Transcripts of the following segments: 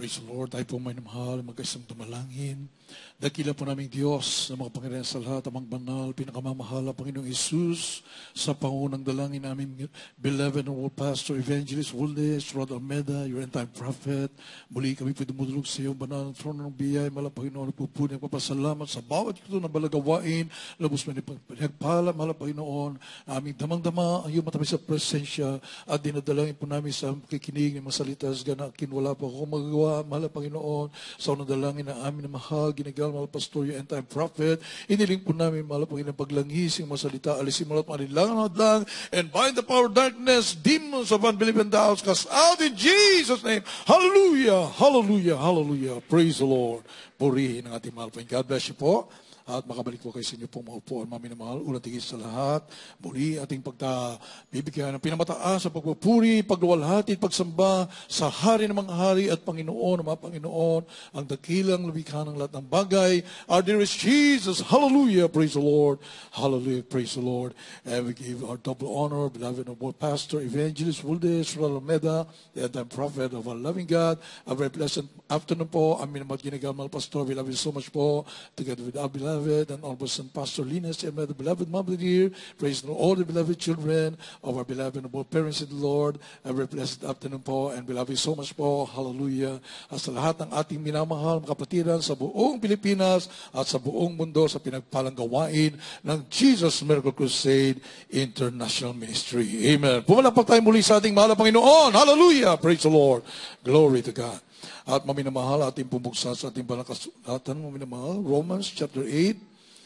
Praise the Lord. Tayo po may namahal, mag-isang tumalangin. Dakila po naming Diyos na mga Panginoon sa lahat, amang banal, pinakamamahala, Panginoong Isus, sa pangunang dalangin namin, beloved and world pastor, evangelist, Wuldes, Rod Almeda, your end-time prophet. Muli kami po dumudulog sa iyong banal ng trono ng biyay, mahal Panginoon, nagpupuni, nagpapasalamat sa bawat ito na balagawain, labos mo nagpala, mahal Panginoon, aming damang-dama ang iyong matamis sa presensya, at dinadalangin po namin sa kikinig ng mga salita, gana kinwala po ako magagawa, mahal Panginoon, sa unang dalangin na amin na mahal, ginagal, mahal Pastor, yung end-time prophet. Iniling po namin, mahal Panginoon, paglangis yung mga salita, alisin mo lahat mga nilangan hadlang, and bind the power of darkness, demons of unbelief and doubts, cast out in Jesus' name. Hallelujah, hallelujah, hallelujah. Praise the Lord. Purihin ang ating mahal Panginoon. God bless you po. At makabalik po kayo sa inyo pong maupuan, mami na mahal. Unang tigil sa lahat. Muli ating bibigyan ng pinamataas sa pagpupuri, pagluwalhati, pagsamba sa hari ng mga hari at Panginoon, ng mga Panginoon, ang dakilang lumikha ng lahat ng bagay. Our dearest Jesus, hallelujah, praise the Lord. Hallelujah, praise the Lord. And we give our double honor, beloved of our pastor, evangelist, Wuldes, Rod Almeda, the end-time prophet of our loving God. A very pleasant afternoon po. Amin naman ginagamahal Pastor. We love you so much po. Together with our beloved and almost Pastor Linus and the beloved mother dear, praise the Lord, all the beloved children of our beloved and all parents in the Lord. A very blessed afternoon po, and we love you so much po. Hallelujah. At sa lahat ng ating minamahal mga kapatiran sa buong Pilipinas at sa buong mundo sa pinagpalang gawain ng Jesus Miracle Crusade International Ministry. Amen. Pumalakpak tayo muli sa ating mahal na Panginoon. Hallelujah. Praise the Lord. Glory to God. At maminamahal, ating pumuksa sa ating balakasulatan, maminamahal, Romans chapter 8,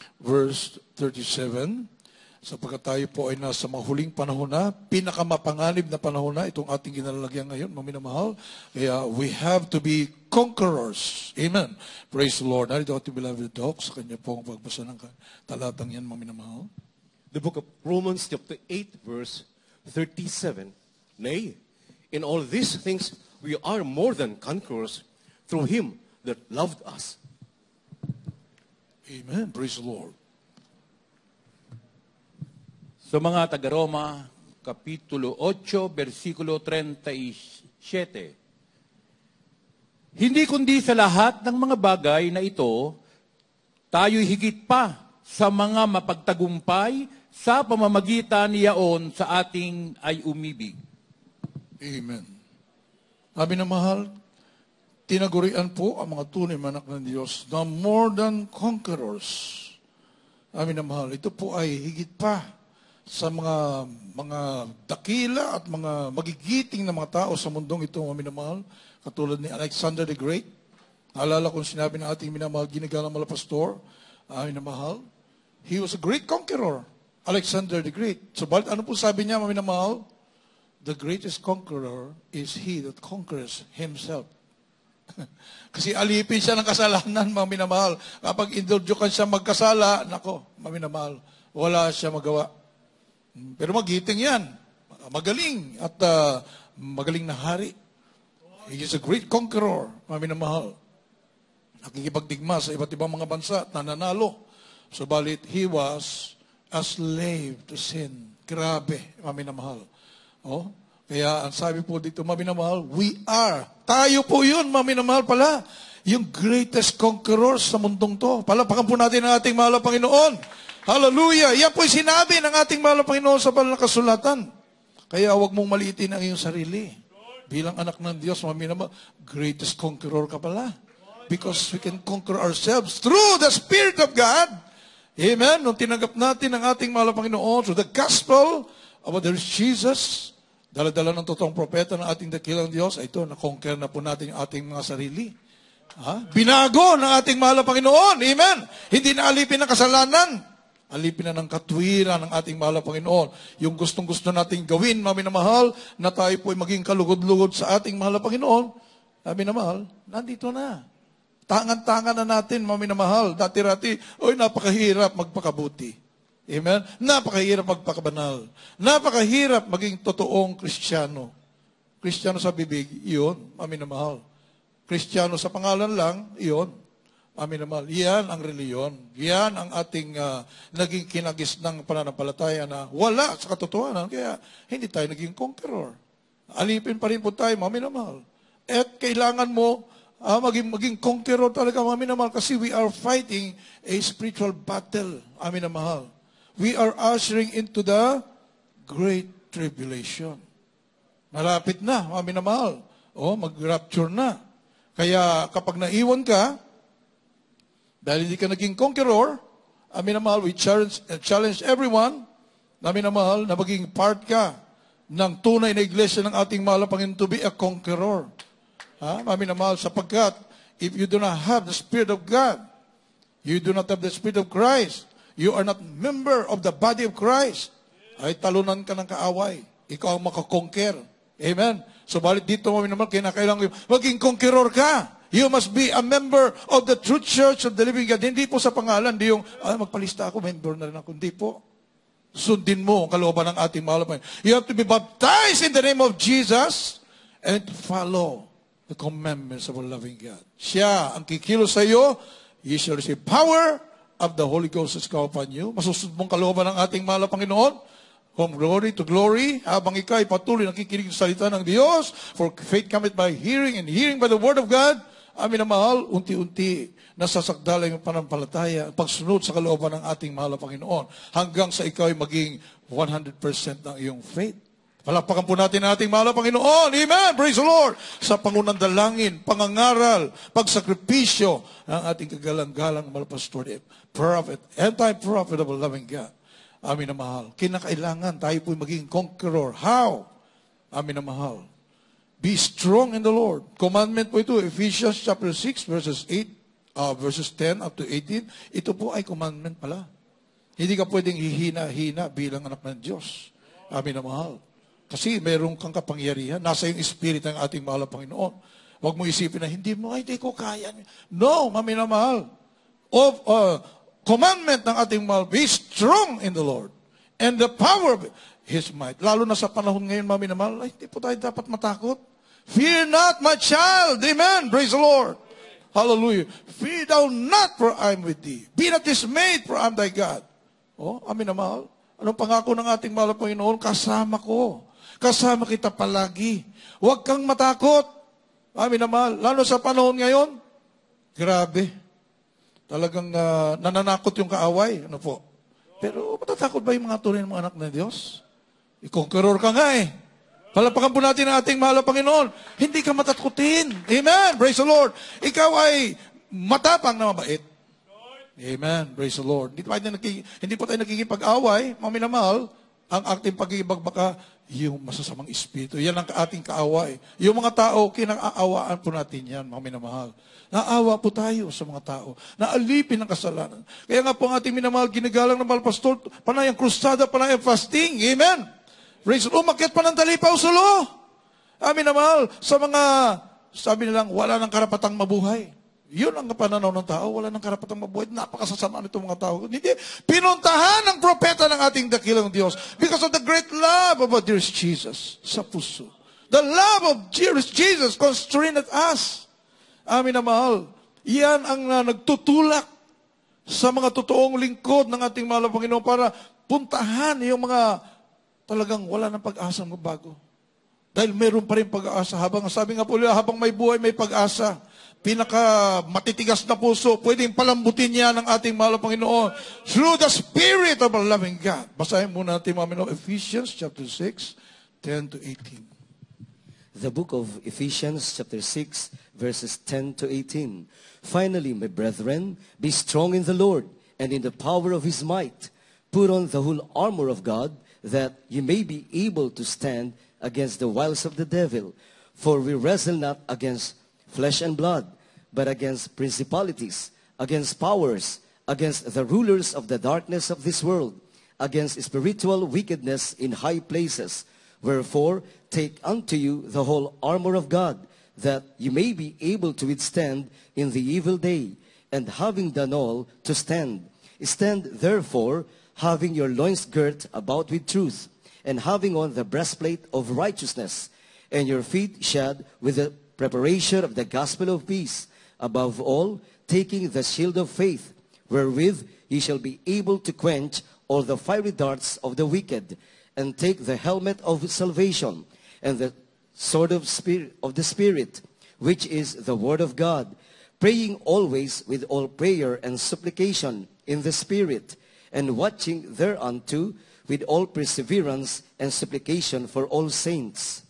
verse 37. Sapagkat tayo po ay nasa mahuling panahon na, pinakamapanganib na panahon na, itong ating ginalagyan ngayon, maminamahal. Kaya we have to be conquerors. Amen. Praise the Lord. Narito ating beloved Doc, sa kanya pong pagbasa ng talatang yan, maminamahal. The book of Romans chapter 8, verse 37. Nay, in all these things, we are more than conquerors through Him that loved us. Amen. Praise the Lord. Sa mga taga-Roma, Kapitulo 8, versikulo 37. Hindi kundi sa lahat ng mga bagay na ito, tayo'y higit pa sa mga mapagtagumpay sa pamamagitan niyaon sa ating ay umibig. Amen. Sabi na mahal, tinagurian po ang mga tunay na anak ng Diyos na more than conquerors. Sabi na mahal, ito po ay higit pa sa mga dakila at mga magigiting na mga tao sa mundong ito, sabi na mahal, katulad ni Alexander the Great. Naalala kung sinabi ng ating minamahal, ginagalang mga pastor, sabi na mahal, he was a great conqueror, Alexander the Great. So, ano po sabi niya, sabi na mahal? The greatest conqueror is he that conquers himself. Kasi alipin siya ng kasalanan, mga minamahal. Kapag induljukan siya magkasala, nako, mga minamahal, wala siya magawa. Pero magiting yan. Magaling at magaling na hari. He is a great conqueror, mga minamahal. Nakikipagdigma sa iba't ibang mga bansa at nananalo. Subalit, he was a slave to sin. Grabe, mga minamahal. Oh, kaya ang sabi po dito, maminamahal, we are. Tayo po yun, maminamahal pala. Yung greatest conquerors sa mundong to. Palapakan po natin ang ating mahal na Panginoon. Hallelujah. Yan po yung sinabi ng ating mahal na Panginoon sa banal na kasulatan. Kaya huwag mong maliitin ang iyong sarili. Bilang anak ng Diyos, maminamahal, greatest conqueror ka pala. Because we can conquer ourselves through the Spirit of God. Amen. Nung tinanggap natin ang ating mahal na Panginoon through the gospel of the Jesus, dala-dala ng totoong propeta ng ating dakilang Diyos, ito, na-conquer na po natin ang ating mga sarili. Binago ng ating mahal na Panginoon. Amen. Hindi na alipin ng kasalanan. Alipin na ng katwiran ng ating mahal na Panginoon. Yung gustong-gusto nating gawin, maminamahal, na tayo po ay maging kalugod-lugod sa ating mahal na Panginoon, maminamahal, nandito na. Tangan-tangan na natin, maminamahal. Dati-rati, napakahirap magpakabuti. Amen? Napakahirap magpakabanal. Napakahirap maging totoong Kristiyano. Kristiyano sa bibig, iyon, maminamahal. Kristiyano sa pangalan lang, iyon, maminamahal. Yan ang reliyon. Yan ang ating naging kinagis ng pananampalataya na wala sa katotohanan. Kaya hindi tayo naging conqueror. Alipin pa rin po tayo, maminamahal. At kailangan mo maging conqueror talaga, amin na mahal, kasi we are fighting a spiritual battle, amin na mahal. We are ushering into the great tribulation. Malapit na, amin na mahal. Mag-rapture na. Kaya kapag naiwan ka, dahil hindi ka naging conqueror, amin na mahal, we challenge everyone, amin na mahal, na maging part ka ng tunay na iglesia ng ating mahal na Panginoon to be a conqueror. Amin na mahal, sapagkat if you do not have the Spirit of God, you do not have the Spirit of Christ, you are not member of the body of Christ, ay talunan ka ng kaaway. Ikaw ang makakonquer. Amen? So, balit dito, amin na mahal, kinakailangan maging conqueror ka. You must be a member of the true church of the living God. Hindi po sa pangalan, hindi yung, magpalista ako, member na rin ako. Hindi po. Sundin mo ang kalooban ng ating mahal na Panginoon. You have to be baptized in the name of Jesus and follow the commandments of our loving God. Siya ang kikilos sa iyo. You shall receive power of the Holy Ghost is come upon you. Masusunod mong kalooban ng ating mahal na Panginoon. From glory to glory, habang ikaw ay patuloy nakikinig sa salita ng Diyos. For faith cometh by hearing, and hearing by the word of God. Amin na mahal, unti-unti nasasagdala yung panampalataya, pagsunod sa kalooban ng ating mahal na Panginoon, hanggang sa ikaw ay maging 100% ng iyong faith. Palakpakan po natin ang ating mahal na Panginoon. Amen! Praise the Lord! Sa pangunang dalangin, pangangaral, pagsakripisyo ng ating kagalang-galang mahal pastor, prophet, anti-prophet of a loving God. Amin na mahal. Kinakailangan tayo po maging conqueror. How? Amin na mahal. Be strong in the Lord. Commandment po ito, Ephesians chapter 6, verses 10 up to 18. Ito po ay commandment pala. Hindi ka pwedeng hihina-hina bilang anak ng Diyos. Amin na mahal. Kasi mayroon kang kapangyarihan. Nasa yung spirit ng ating mahal na Panginoon. Huwag mo isipin na, hindi ko kaya. No, amin na mahal. Commandment ng ating mahal, be strong in the Lord. And the power of His might. Lalo na sa panahon ngayon, amin na mahal, hindi po tayo dapat matakot. Fear not, my child. Amen. Praise the Lord. Hallelujah. Fear thou not, for I am with thee. Be not dismayed, for I am thy God. Amin na mahal. Anong pangako ng ating mahal na Panginoon? Kasama ko. Kasama kita palagi. Huwag kang matakot. Amin na mahal. Lalo sa panahon ngayon, grabe. Talagang nananakot yung kaaway. Ano po? Pero matatakot ba yung mga tunay ng mga anak ng Diyos? I-conqueror ka nga eh. Palapakan po natin ang ating mahal na Panginoon. Hindi ka matakutin. Amen. Praise the Lord. Ikaw ay matapang na mabait. Amen. Praise the Lord. Hindi po tayo nakikipag-away, mami na mahal, ang ating pagkikibagbaka, yung masasamang espiritu. Yan ang ating kaaway. Yung mga tao, kinakaawaan po natin yan, mami na mahal. Naawa po tayo sa mga tao. Naalipin ang kasalanan. Kaya nga po ang ating minamahal, ginagalang na mahal pastor, panay ang krustada, panay ang fasting. Amen. Praise the Lord. Umakyat pa ng talipaw sulo. Amin na mahal. Sa mga, sabi nilang, wala nang karapatang mabuhay. Yun ang pananaw ng tao. Wala nang karapatang mabuhay. Napakasasama nito mga tao. Hindi. Pinuntahan ng propeta ng ating dakilang Diyos because of the great love of our dearest Jesus sa puso. The love of dearest Jesus constrained us. Amin na mahal. Yan ang nagtutulak sa mga totoong lingkod ng ating mahal na Panginoon para puntahan yung mga talagang wala ng pag-asa magbago. Dahil meron pa rin pag-asa. Sabi nga po nila, habang may buhay, may pag-asa. Pinaka matitigas na puso, pwedeng palambutin niya ng ating mahal na Panginoon through the Spirit of our loving God. Basahin muna natin mga Ephesians chapter 6, 10 to 18. The book of Ephesians chapter 6, verses 10 to 18. Finally, my brethren, be strong in the Lord and in the power of His might. Put on the whole armor of God, that you may be able to stand against the wiles of the devil. For we wrestle not against flesh and blood, but against principalities, against powers, against the rulers of the darkness of this world, against spiritual wickedness in high places. Wherefore, take unto you the whole armor of God, that you may be able to withstand in the evil day, and having done all, to stand. Stand therefore, having your loins girt about with truth, and having on the breastplate of righteousness, and your feet shod with the preparation of the gospel of peace. Above all, taking the shield of faith, wherewith ye shall be able to quench all the fiery darts of the wicked, and take the helmet of salvation, and the sword of the Spirit, which is the word of God, praying always with all prayer and supplication in the Spirit, and watching thereunto with all perseverance and supplication for all saints.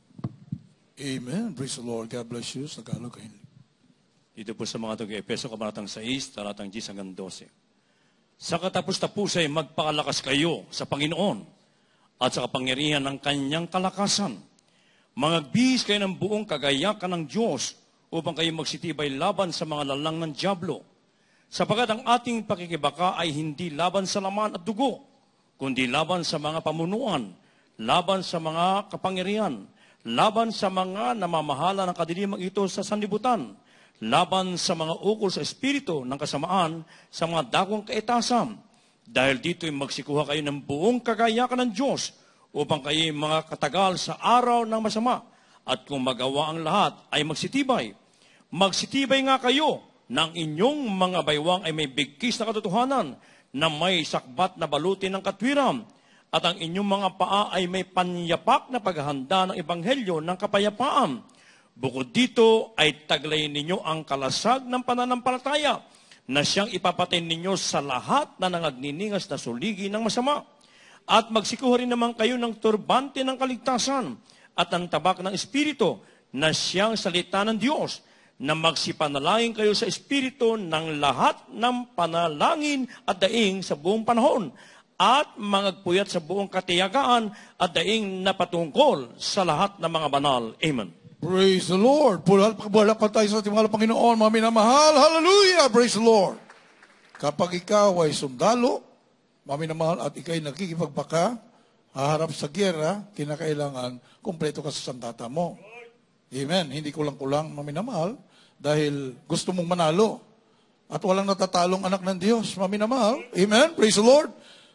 Amen. Praise the Lord. God bless you. Sa Tagalog kayo. Dito po sa mga taga-Epeso, kabanatang 6, talatang 10 hanggang 12. Sa katapos-tapos ay magpakalakas kayo sa Panginoon at sa kapangyarihan ng kanyang kalakasan. Mangagbihis kayo ng buong kagayakan ng Diyos upang kayo magsitibay laban sa mga lalang ng dyablo. Sapagat ang ating pakikibaka ay hindi laban sa laman at dugo, kundi laban sa mga pamunuan, laban sa mga kapangyarihan, laban sa mga namamahala ng kadilimang ito sa sanlibutan, laban sa mga ukol sa espiritu ng kasamaan sa mga dakong kaitasan. Dahil dito ay magsikuha kayo ng buong kagayakan ng Diyos upang kayo mga katagal sa araw ng masama. At kung magawa ang lahat ay magsitibay. Magsitibay nga kayo ng inyong mga baywang ay may bigkis na katotohanan na may sakbat na balutin ng katwiran. At ang inyong mga paa ay may panyapak na paghahanda ng ebanghelyo ng kapayapaan. Bukod dito ay taglayin ninyo ang kalasag ng pananampalataya na siyang ipapatay ninyo sa lahat na nangagniningas na suligi ng masama. At magsikuha rin naman kayo ng turbante ng kaligtasan at ang tabak ng Espiritu na siyang salita ng Diyos, na magsipanalangin kayo sa Espiritu ng lahat ng panalangin at daing sa buong panahon, at mangagpuyat sa buong katiyagaan at daing na patungkol sa lahat ng mga banal. Amen. Praise the Lord. Pagbalakpan tayo sa ating mahal na Panginoon, mga minamahal. Hallelujah! Praise the Lord. Kapag ikaw ay sundalo, mga minamahal, at ikaw ay nakikipagbaka, haharap sa giyera, kinakailangan, kumpleto ka sa sandata mo. Amen. Hindi kulang-kulang, mga minamahal, dahil gusto mong manalo. At walang natatalong anak ng Diyos, mga minamahal. Amen. Praise the Lord.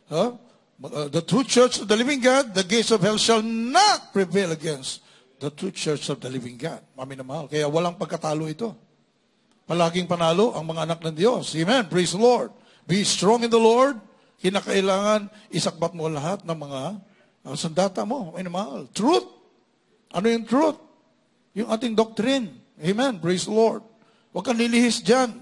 The true church of the living God, the gates of hell shall not prevail against the true church of the living God. Mami na mahal. Kaya walang pagkatalo ito. Palaging panalo ang mga anak ng Diyos. Amen. Praise the Lord. Be strong in the Lord. Kinakailangan isakbat mo lahat ng mga sandata mo. Mami na mahal. Truth. Ano yung truth? Yung ating doctrine. Amen. Praise the Lord. Huwag kang lilihis dyan.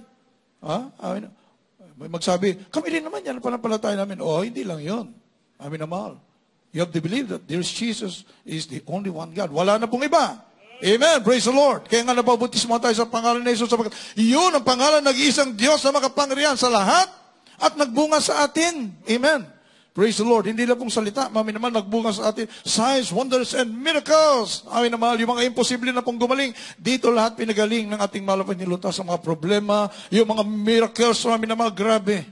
May magsabi, kami rin naman yan, panampalataya namin. Oh, hindi lang yun. Amin na mahal. You have to believe that there's Jesus is the only one God. Wala na pong iba. Amen. Praise the Lord. Kaya nga nabautismo tayo sa pangalan ni Jesus. Yun ang pangalan ng isang Diyos na makapangyarihan sa lahat at nagbunga sa atin. Amen. Praise the Lord. Hindi lang pong salita. Mami naman, nagbunga sa atin. Signs, wonders, and miracles. Amin na mahal. Yung mga imposible na pong gumaling, dito lahat pinagaling ng ating malapit nilutas sa mga problema. Yung mga miracles, mami na mahal, grabe.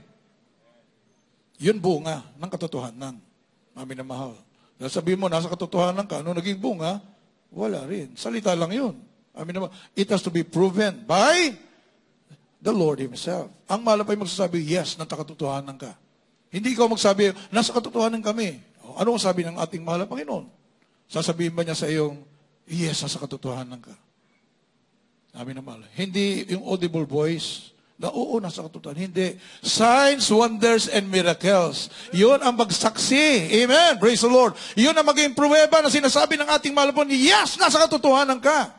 Yun bunga ng katotohanan. Mami na mahal. Sabihin mo, nasa katotohanan ka, ano naging bunga? Wala rin. Salita lang yun. Mami na mahal. It has to be proven by the Lord Himself. Ang malapay magsasabi, yes, nasa katotohanan ka. Hindi ikaw magsabi, nasa katotohanan kami. Ano ang sabi ng ating mahal na Panginoon? Sasabihin ba niya sa iyong, yes, nasa katotohanan ka? Amin na mahal. Hindi yung audible voice, na oo, nasa katotohanan. Hindi. Signs, wonders, and miracles. Yun ang magsaksi. Amen. Praise the Lord. Yun ang maging pruweba na sinasabi ng ating mahal na Panginoon, yes, nasa katotohanan ka.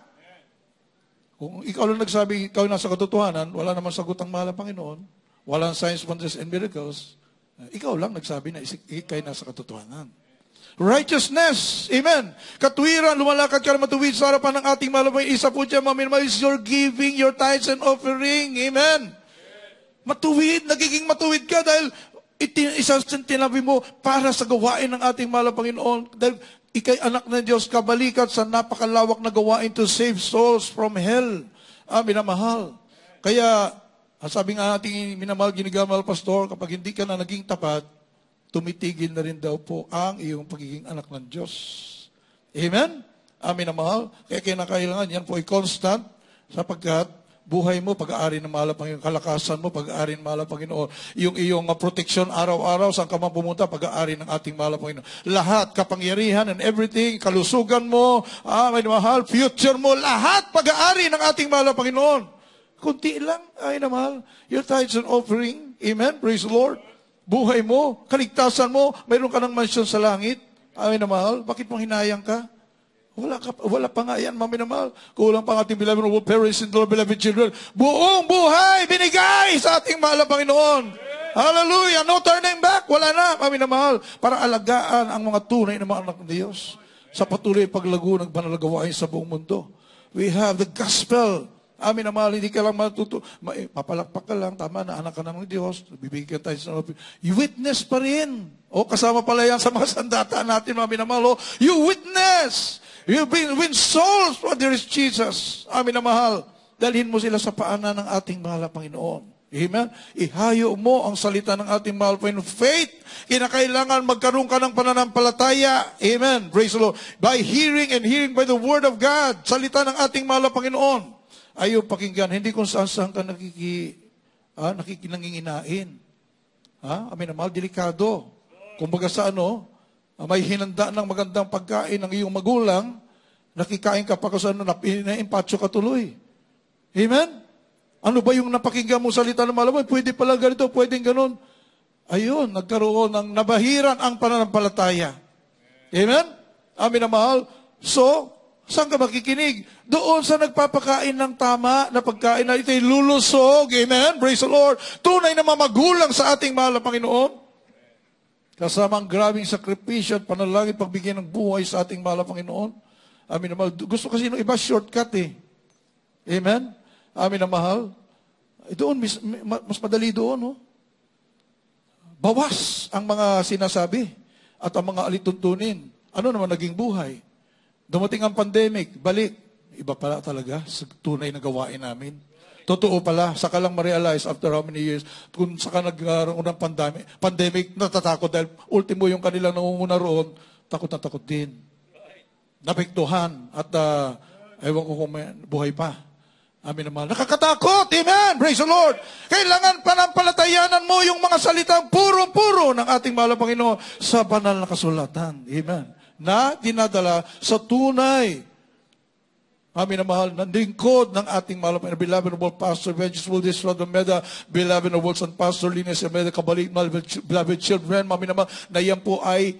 Kung ikaw lang nagsabi, ikaw nasa katotohanan, wala naman sagot ang mahal na Panginoon, walang signs, wonders, and miracles, ikaw lang nagsabi na ikay nasa katotohanan. Righteousness. Amen. Katwiran, lumalakad ka na matuwid sa harapan ng ating malabay. Isa po dyan, is your giving, your tithes and offering. Amen. Matuwid, nagiging matuwid ka dahil isang tinabi mo para sa gawain ng ating mahal na Panginoon. Dahil ikay anak ng Diyos, kabalikat sa napakalawak na gawain to save souls from hell. Amin na mahal. Kaya, sabi nga ating minamahal, ginigamal pastor, kapag hindi ka na naging tapat, tumitigil na rin daw po ang iyong pagiging anak ng Diyos. Amen? Amin na mahal. Kaya kinakailangan, yan po ay constant, sapagkat buhay mo, pag-aari ng mahal na Panginoon, kalakasan mo, pag-aari ng mahal na Panginoon, yung iyong protection araw-araw, saan ka man pumunta, pag-aari ng ating mahal na Panginoon. Lahat, kapangyarihan and everything, kalusugan mo, amin na mahal, future mo, lahat pag-aari ng ating mahal na Panginoon. Kunti lang, ay na mahal. Your tithes and offering. Amen. Praise the Lord. Buhay mo, kaligtasan mo, mayroon ka ng mansyon sa langit. Ay na mahal. Bakit mo hinayang ka? Wala pa nga yan, mami na mahal. Kulang pa ang ating beloved parents and Lord, beloved children. Buong buhay, binigay sa ating mahal na Panginoon. Hallelujah. No turning back. Wala na, mami na mahal. Para alagaan ang mga tunay na mga anak ng Diyos. Sa patuloy paglago ng banal na gawain sa buong mundo. We have the gospel. Amin na mahal, hindi ka lang papalakpak ka lang, tama na, anak ka ng Diyos, bibigyan tayo sa you witness pa rin. O, kasama pala yan sa mga sandata natin, amin na mahal. You witness. You win souls for there is Jesus. Amin na mahal. Dalhin mo sila sa paanan ng ating mahal na Panginoon. Amen? Ihayo mo ang salita ng ating mahal Panginoon. Faith, kinakailangan magkaroon ka ng pananampalataya. Amen. Praise the Lord. By hearing and hearing by the word of God. Salita ng ating mahal na Panginoon. Ayaw pakinggan. Hindi kung saan ka nakikinanginginain. Amin na mahal, delikado. Kumbaga sa may hinanda ng magandang pagkain ng iyong magulang, nakikain ka pa kung saan na-impatso ka tuloy. Amen? Ano ba yung napakinggan mo salita ng malaman? Pwede pala ganito, pwedeng ganun. Ayun, nagkaroon ng nabahiran ang pananampalataya. Amen? Amin na mahal. So, saan ka makikinig? Doon sa nagpapakain ng tama na pagkain na ito'y lulusog. Amen? Praise the Lord. Tunay na mamagulang sa ating mahal na Panginoon. Kasama ang grabing sakripisyo at panalangin pagbigyan ng buhay sa ating mahal na Panginoon. Amin na mahal. Gusto kasi ng iba shortcut eh. Amen? Amin na mahal. Doon, mas madali doon. No? Bawas ang mga sinasabi at ang mga alituntunin. Ano naman naging buhay? Dumating ang pandemic, balik. Iba pala talaga sa tunay na gawain namin. Totoo pala, saka lang ma-realize after how many years, kung saka nagkaroon ng pandemic, natatakot dahil ultimo yung kanilang nangunguna roon, takot na takot din. Napektuhan at ewan ko kung may buhay pa. Amin naman. Nakakatakot! Amen! Praise the Lord! Kailangan panampalatayanan mo yung mga salitang puro-puro ng ating mahal na Panginoon sa banal na kasulatan. Amen. Na dinadala sa tunay. Amin na mahal, nandingkod ng ating mahal na beloved of all Pastor Vengeance will destroy the meda, beloved of all Son Pastor Linus and meda, kabalik, beloved children, mami na mahal, na yan po ay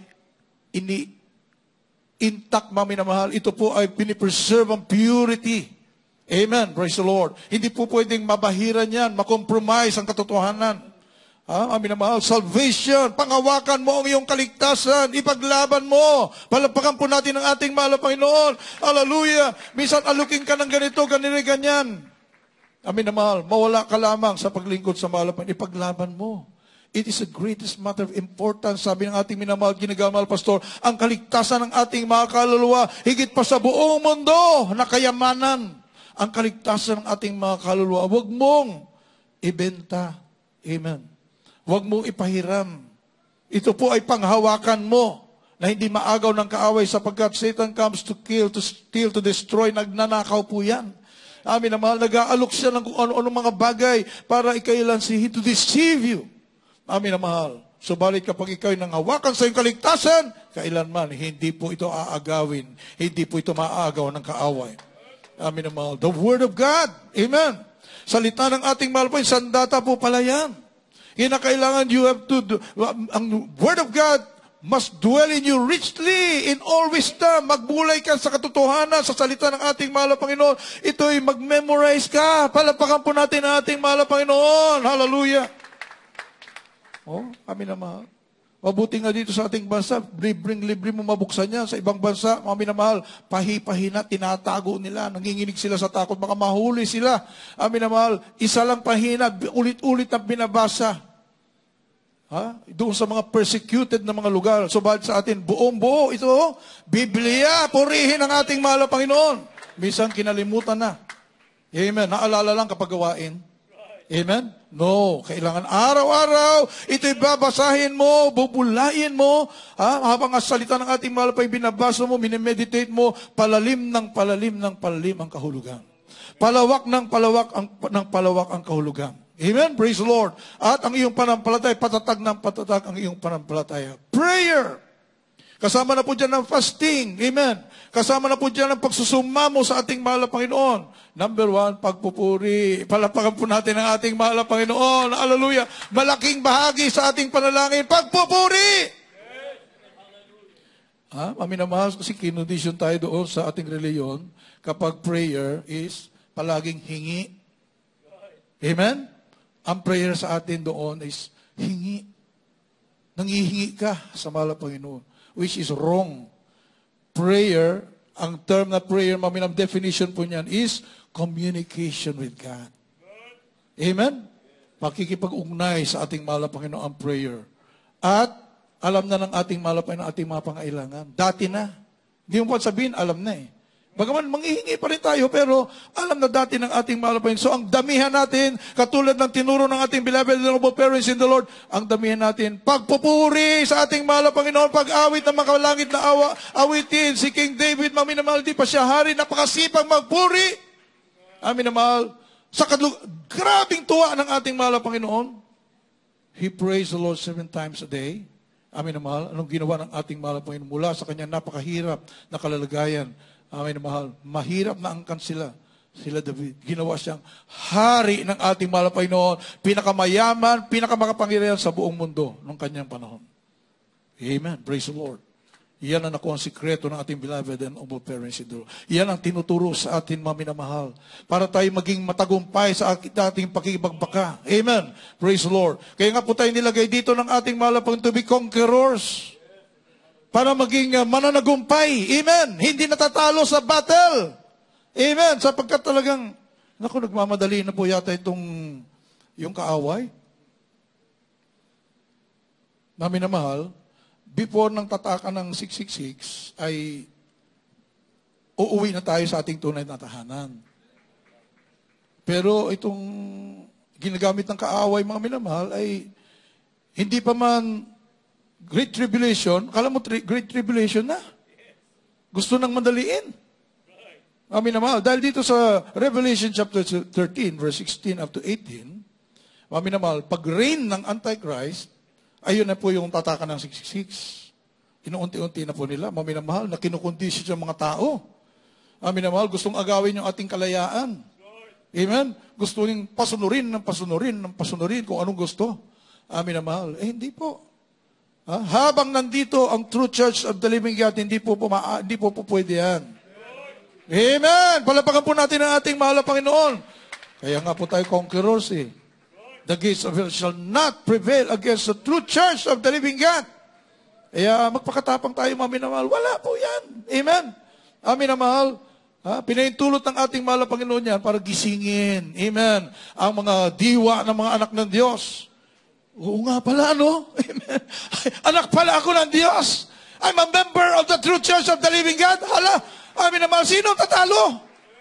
intact, mami na mahal. Ito po ay pinipreserve ang purity. Amen. Praise the Lord. Hindi po pwedeng mabahiran yan, makompromise ang katotohanan. Amin na mahal. Salvation. Pangawakan mo ang iyong kaligtasan. Ipaglaban mo. Palapakan po natin ang ating mahal na Panginoon. Hallelujah. Minsan alukin ka ng ganito, ganyan. Amin na mahal. Mawala ka lamang sa paglingkod sa mahal na Panginoon. Ipaglaban mo. It is the greatest matter of importance. Sabi ng ating minamahal, ginagamal pastor, ang kaligtasan ng ating mga kaluluwa, higit pa sa buong mundo na kayamanan. Ang kaligtasan ng ating mga kaluluwa, huwag mong ibenta. Amen. Huwag mong ipahiram. Ito po ay panghawakan mo na hindi maagaw ng kaaway sapagkat Satan comes to kill, to steal, to destroy. Nagnanakaw po yan. Amin na mahal, nag-aalok siya ng kung ano-ano mga bagay para ikailansihin to deceive you. Amin na mahal. Subalit kapag ikaw ay nanghawakan sa iyong kaligtasan, kailanman hindi po ito aagawin. Hindi po ito maaagaw ng kaaway. Amin na mahal. The Word of God. Amen. Salita ng ating mahal po, sandata po pala yan. Kinakailangan you have to do, ang Word of God must dwell in you richly in all wisdom. Magbulay ka sa katotohanan, sa salita ng ating mahal na Panginoon. Ito'y mag-memorize ka. Palapakan po natin ang ating mahal na Panginoon. Hallelujah. Kami na mahal. Mabuti nga dito sa ating bansa, libre mo mabuksan yan. Sa ibang bansa, kami na mahal, pahi-pahina, tinatago nila, nanginginig sila sa takot, baka mahuli sila. Amin na mahal, isa lang pahina, ulit-ulit na binabasa. Doon sa mga persecuted na mga lugar. Subalit sa atin, buong-buo, ito, Biblia, purihin ang ating mahal na Panginoon. Minsan kinalimutan na. Amen. Naalala lang kapag gawain. Amen? No. Kailangan araw-araw, ito'y babasahin mo, bubulayin mo, habang ang salita ng ating mahal pa'y binabasa mo, minemeditate mo, palalim ng palalim ang kahulugan. Palawak ng palawak ang kahulugan. Amen? Praise the Lord. At ang iyong panampalataya, patatag ng patatag ang iyong panampalataya. Prayer. Kasama na po dyan ng fasting. Amen. Kasama na po dyan ang pagsusumamo sa ating mahal na Panginoon. Number 1, pagpupuri. Palapakan po natin ang ating mahal na Panginoon. Hallelujah. Malaking bahagi sa ating panalangin, pagpupuri. Maminamahal, kasi kinondisyon tayo doon sa ating reliyon kapag prayer is palaging hingi. Amen? Ang prayer sa atin doon is hingi. Nangihingi ka sa mahal na Panginoon, which is wrong. Prayer, ang term na prayer, maminam definition po niyan is communication with God. Amen? Pakikipag-ugnay sa ating mahal na Panginoon ang prayer. At alam na ng ating mahal na Panginoon ang ating mga pangailangan. Dati na. Hindi mo pa sabihin, alam na eh. Bagaman, manghihingi pa rin tayo, pero alam na dati ng ating mahal na Panginoon. So, ang damihan natin, katulad ng tinuro ng ating beloved and noble parents in the Lord, ang damihan natin, pagpupuri sa ating mahal na Panginoon, pag-awit ng mga langit na awitin. Si King David, maminamahal, di pa siya hari, napakasipag magpuri. Amin na mahal. Grabing tuwa ng ating mahal na Panginoon. He prays the Lord 7 times a day. Amin na mahal. Anong ginawa ng ating mahal na Panginoon mula sa kanyang napakahirap na kalalagayan? Amin na mahal. Mahirap na angkan sila. Sila David. Ginawa siyang hari ng ating mahal na Panginoon. Pinakamayaman, pinakamakapangyarihan sa buong mundo nung kanyang panahon. Amen. Praise the Lord. Iyan ang nakuha ang sikreto ng ating beloved and humble parents in the Lord. Iyan ang tinuturo sa atin, mga minamahal, para tayo maging matagumpay sa ating pakikipagbaka. Amen. Praise the Lord. Kaya nga po tayo nilagay dito ng ating mahal na to be conquerors. Para maging mananagumpay. Amen. Hindi natatalo sa battle. Amen. Sapagkat talagang, nagmamadali na po yata yung kaaway. Mga minamahal, before ng tatakan ng 666, ay uuwi na tayo sa ating tunay na tahanan. Pero itong ginagamit ng kaaway, mga minamahal, ay hindi pa man Great Tribulation. Kala mo Great Tribulation na. Gusto nang madaliin. Mga minamahal, dahil dito sa Revelation chapter 13, verse 16 up to 18, mga minamahal, pag reign ng Antichrist, ayun na po yung tatakan ng 666. Inuunti-unti na po nila, maminamahal, na kinukondisyon yung mga tao. Maminamahal, gustong agawin yung ating kalayaan. Amen? Gusto yung pasunurin kung anong gusto. Maminamahal, hindi po. Habang nandito ang True Church of the Living God, hindi po pwede yan. Amen! Palapakan po natin ang ating mahal na Panginoon. Kaya nga po tayo conquerors eh. The gates of hell shall not prevail against the true church of the living God. Kaya magpakatapang tayo, mga minamahal. Wala po yan. Amen. Amin na mahal. Pinaintulot ng ating mahal na Panginoon yan para gisingin. Amen. Ang mga diwa ng mga anak ng Diyos. Oo nga pala, ano? Amen. Anak pala ako ng Diyos. I'm a member of the true church of the living God. Hala, amin na mahal. Sino tatalo?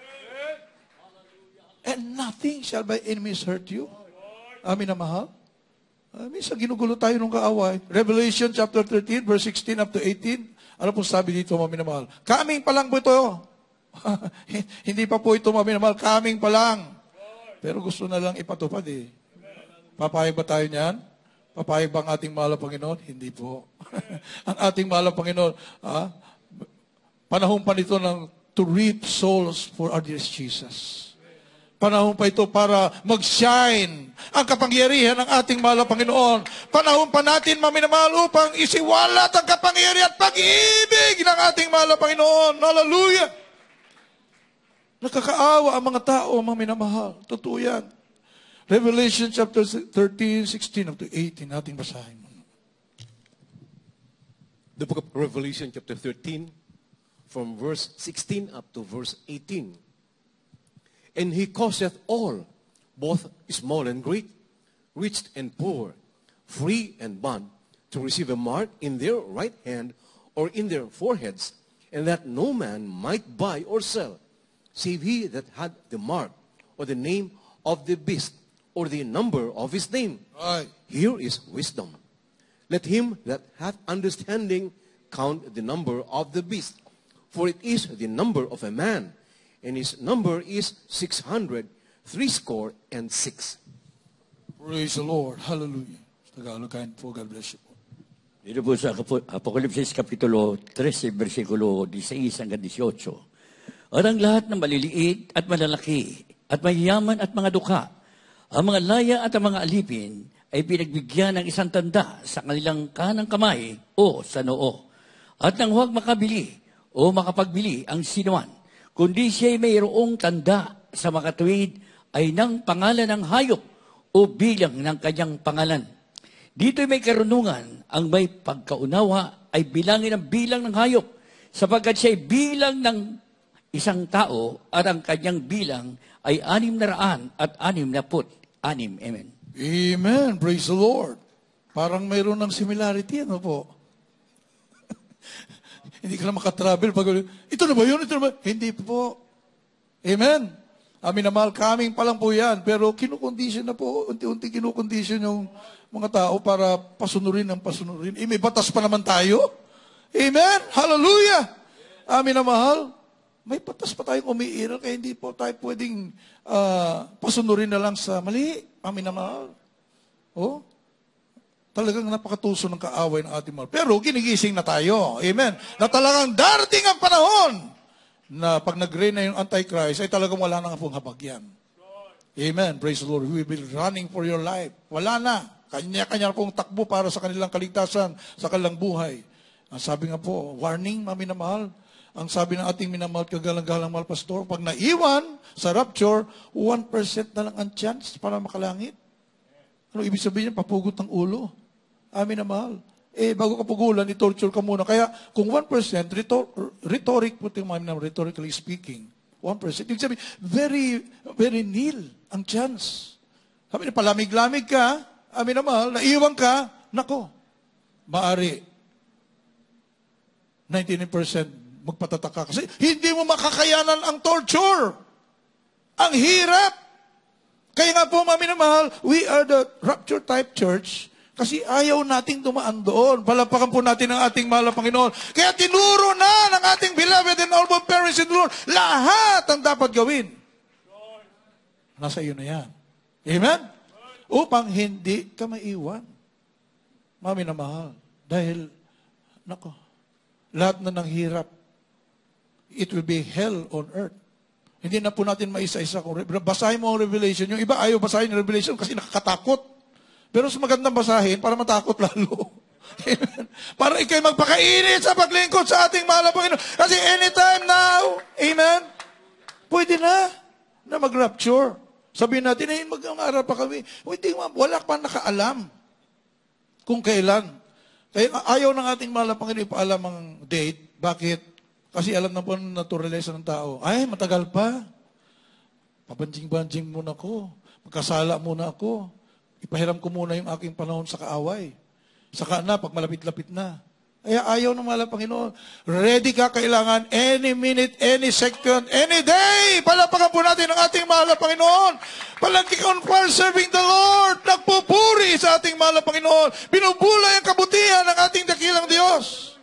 And nothing shall by enemies hurt you. Amin na mahal. Minsan ginugulo tayo ng kaaway. Revelation chapter 13, verse 16 up to 18. Ano po sabi dito, mami na mahal? Kaming pa lang po ito. Hindi pa po ito, mami na mahal. Kaming pa lang. Pero gusto na lang ipatupad eh. Papayag ba tayo niyan? Papayag ba ang ating mahal na Panginoon? Hindi po. Ang ating mahal na Panginoon, panahon pa nito ng to reap souls for our dear Jesus. Panahon pa ito para mag-shine ang kapangyarihan ng ating mahal na Panginoon. Panahon pa natin, maminamahal, upang isiwalat ang kapangyarihan at pag-ibig ng ating mahal na Panginoon. Hallelujah! Nakakaawa ang mga tao, maminamahal. Totoo yan. Revelation chapter 13, 16 up to 18, nating basahin. The book of Revelation chapter 13, from verse 16 up to verse 18. And he causeth all, both small and great, rich and poor, free and bond, to receive a mark in their right hand or in their foreheads, and that no man might buy or sell, save he that had the mark, or the name of the beast, or the number of his name. Right. Here is wisdom. Let him that hath understanding count the number of the beast, for it is the number of a man, and his number is 666. Praise the Lord. Hallelujah. Tagalog kain po. God bless you po. Dito po sa Apokalipsis Kapitulo 13, versikulo 16 hanggang 18. At ang lahat ng maliliit at malalaki, at mayayaman at mga dukha, ang mga laya at ang mga alipin, ay pinagbigyan ng isang tanda sa kanilang kanang kamay o sa noo. at nang huwag makabili o makapagbili ang sinuman, kundi siya'y mayroong tanda sa makatuwid ay ng pangalan ng hayop o bilang ng kanyang pangalan. Dito'y may karunungan, ang may pagkaunawa ay bilangin ang bilang ng hayop, sapagkat siya'y bilang ng isang tao at ang kanyang bilang ay 666. Amen. Amen. Praise the Lord. Parang mayroon ng similarity, ano po? Hindi ka na makatravel. Ito na ba yun? Ito na ba? Hindi po. Amen. Amin na mahal, coming pa lang po yan. Pero kinukondisyon na po, unti-unti kinukondisyon yung mga tao para pasunurin ng pasunurin. May batas pa naman tayo. Amen. Hallelujah. Amin na mahal. May batas pa tayong umiiral, kaya hindi po tayo pwedeng pasunurin na lang sa mali. Amin na mahal. Oh, talagang napakatuso ng kaaway ng ating mahal. Pero ginigising na tayo. Amen. Na talagang darating ang panahon na pag nag-reign na yung Antichrist, ay talagang wala na nga pong habagyan. Amen. Praise the Lord. We will be running for your life. Wala na. Kanya-kanya pong takbo para sa kanilang kaligtasan, sa kanilang buhay. Ang sabi nga po, warning, mami na mahal. Ang sabi ng ating minamahal, kagalang-galang mahal pastor, pag naiwan sa rapture, 1% na lang ang chance para makalangit. Ano ibig sabihin? Papugot ng ulo. Amin na mahal. Bago ka pugulan, i-torture ka muna. Kaya kung 1%, rhetoric, rhetorically speaking, 1%, ibig sabihin, very, very nil ang chance. Sabi na, palamig-lamig ka, amin na mahal, naiwan ka, nako, maari, 99% magpatataka. Kasi hindi mo makakayanan ang torture. Ang hirap. Kaya nga po, mami na mahal, we are the rapture type church kasi ayaw nating dumaan doon. Palapakan po natin ang ating mahal na Panginoon. Kaya tinuro na ng ating beloved and all parents in the Lord lahat ang dapat gawin. Nasa iyo na yan. Amen? Upang hindi ka maiwan. Mami na mahal. Dahil, nako, lahat na ng hirap, it will be hell on earth. Hindi na po natin maisa-isa. Basahin mo ang Revelation. Yung iba ayaw basahin yung Revelation kasi nakakatakot. Pero mas magandang basahin para matakot lalo. Amen. Para ikay magpakainit sa paglingkod sa ating mahal na Panginoon. Kasi anytime now, amen, pwede na mag-rapture. Sabihin natin, mag-aaral pa kami. Wala pa nakaalam kung kailan. Kaya ayaw ng ating mahal na Panginoon ipaalam ang date. Bakit? Kasi alam na po ang naturalesa ng tao. Ay, matagal pa. Pabanjing-banjing muna ako. Magkasala muna ako. Ipahiram ko muna yung aking panahon sa kaaway. Saka na, pag malapit-lapit na. Kaya ayaw ng mahal na Panginoon. Ready ka, kailangan any minute, any second, any day. Palapakan po natin ang ating mahal na Panginoon. Palagi on fire serving the Lord. Nagpupuri sa ating mahal na Panginoon. Binubulay ang kabutihan ng ating dakilang Diyos.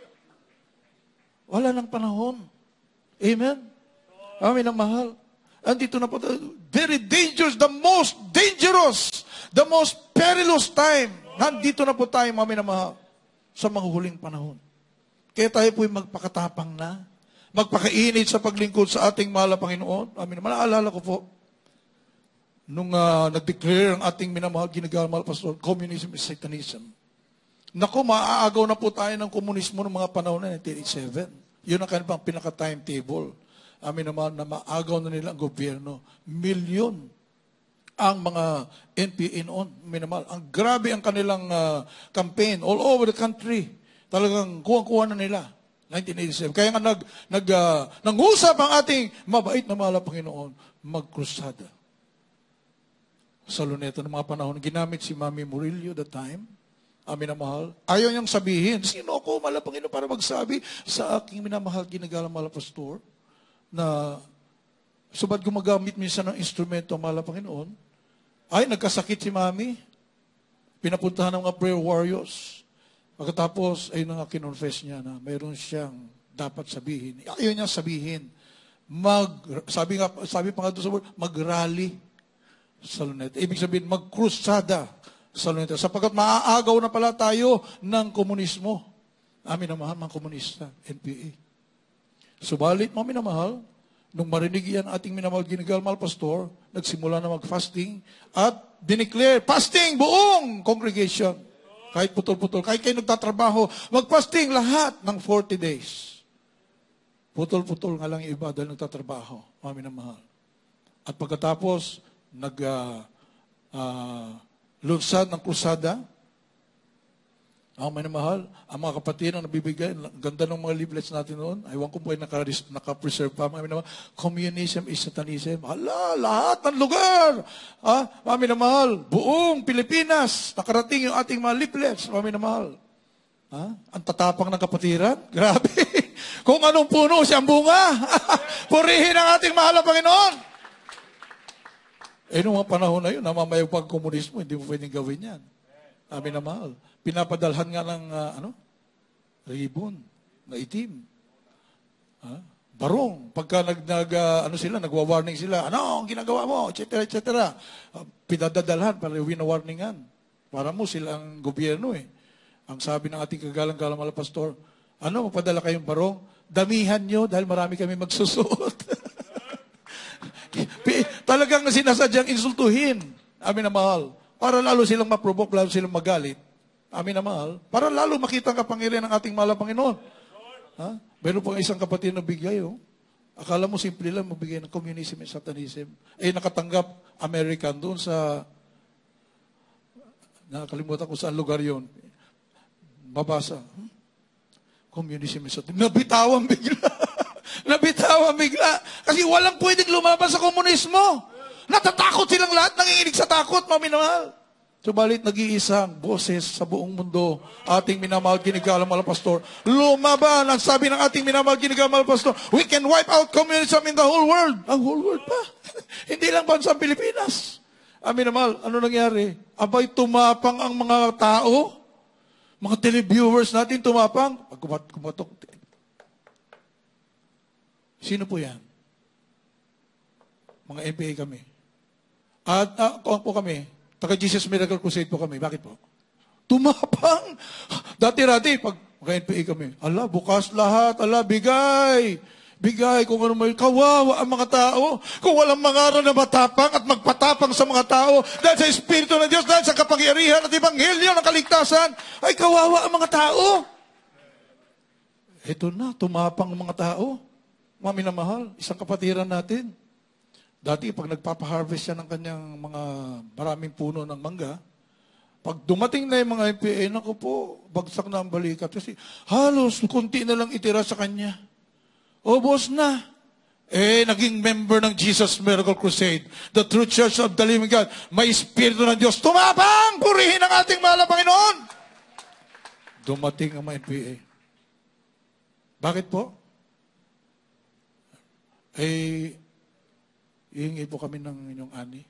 Wala ng panahon. Amen? Amin ang mahal. Andito na po, very dangerous, the most dangerous, the most perilous time. Nandito na po tayo, amin ang mahal, sa manghuling panahon. Kaya tayo po'y magpakatapang na, magpakainit sa paglingkod sa ating mahal na Panginoon. Amin naman, naalala ko po, nung nag-declare ang ating minamahal, ginagamahal pastor, communism is Satanism. Naku, maaagaw na po tayo ng komunismo ng mga panahon na 1987. Yun ang kanilang pinaka-timetable. Amin naman na maagaw na nila ang gobyerno. Milyon ang mga NPA noon. Amin naman, ang grabe ang kanilang campaign all over the country. Talagang kuha-kuha na nila. 1987. Kaya nga nang-usap ang ating mabait na mahal na Panginoon, mag-crusada. Sa Luneta ng mga panahon, ginamit si Mami Murillo that time. Amin na mahal. Ayaw niyang sabihin, sino ako, mahal na Panginoon, para magsabi sa aking minamahal, ginagalang mahal na pastor, na subad gumagamit minsan ng instrumento, mahal na Panginoon, ay, nagkasakit si Mami. Pinapuntahan ng mga prayer warriors. Pagkatapos, ay kinonfess niya na mayroon siyang dapat sabihin. Ayaw niya sabihin. Sabi pa nga doon sa word, mag-rally sa Luneta. Ibig sabihin, mag-crusada sa Luneta. Sapagkat maaagaw na pala tayo ng komunismo. Amin na mahal, mga komunista, NPA. Subalit, mami na mahal, nung marinig yan ating minamahal ginagalmal pastor, nagsimula na mag-fasting at dineclare, fasting buong congregation. Kahit putol-putol. Kahit kayo nagtatrabaho, mag-fasting lahat ng 40 days. Putol-putol nga lang yung iba dahil nagtatrabaho. Mami na mahal. At pagkatapos, lunsad ng krusada, ang minamahal, ang mga kapatid na nabibigay, ganda ng mga leaflets natin noon, aywan ko po ay naka-preserve pa, mga minamahal, communism is Satanism. Hala, lahat ng lugar, mga minamahal, buong Pilipinas, nakarating yung ating mga leaflets, mga minamahal. Ang tatapang ng kapatiran, grabe. Kung anong puno, siyang bunga. Purihin ang ating mahal na Panginoon. Noong mga panahon na yun, namamayag pag komunismo, hindi mo pwedeng gawin yan. Amin na mahal. Pinapadalhan nga ng, ribbon, na itim. Barong. Pagka nagwa-warning sila, ano ang ginagawa mo, etc., etc. Pinadadalhan, para wina-warningan. Para mo silang gobyerno eh. Ang sabi ng ating kagalang-galang mga pastor, mapadala kayong barong, damihan nyo dahil marami kami magsusuot. Talagang sinasadyang insultuhin. Amin na mahal. Para lalo silang ma-provoke, lalo silang magalit. Amin na mahal. Para lalo makita ang kapangyarihan ng ating mahal na Panginoon. Meron pang isang kapatid na bigay. Akala mo simple lang magbigay ng communism and Satanism. Nakatanggap American doon sa, nakalimutan ko saan lugar yon. Babasa. Communism and Satanism. Nabitawan bigla. Nabitawan bigla. Kasi walang pwedeng lumaban sa komunismo. Natatakot silang lahat, nanginginig sa takot, mga minamahal. Subalit, nag-iisang boses sa buong mundo, ating minamahal ginagalang mga pastor. Lumaban, ang sabi ng ating minamahal ginagalang mga pastor, we can wipe out communism in the whole world. Ang whole world pa. Hindi lang bansang Pilipinas. Amin minamahal, ano nangyari? Abay, tumapang ang mga tao, mga televiewers natin tumapang. Pag kumatok, sino po yan? Mga MPA kami. At kung po kami, taga Jesus Miracle Crusade po kami. Bakit po? Tumapang. Dati-rati, pag MPA kami, bukas lahat, bigay. Bigay kung ano may kawawa ang mga tao. Kung walang mangaral na matapang at magpatapang sa mga tao dahil sa Espiritu ng Diyos, dahil sa kapangyarihan at Ebanghelyo ng kaligtasan, ay kawawa ang mga tao. Ito na, tumapang ang mga tao. Mami na mahal, isang kapatiran natin. Dati, pag nagpapaharvest siya ng kanyang mga maraming puno ng mangga, pag dumating na yung mga MPA, naku po, bagsak na ang balikat. Kasi halos, kunti na lang itira sa kanya. Ubos na. Naging member ng Jesus Miracle Crusade, the True Church of the Living God. May Espiritu ng Diyos. Tumapang! Purihin ang ating mahal na Panginoon! Dumating ang mga MPA. Bakit po? Hihingi po kami ng inyong ani.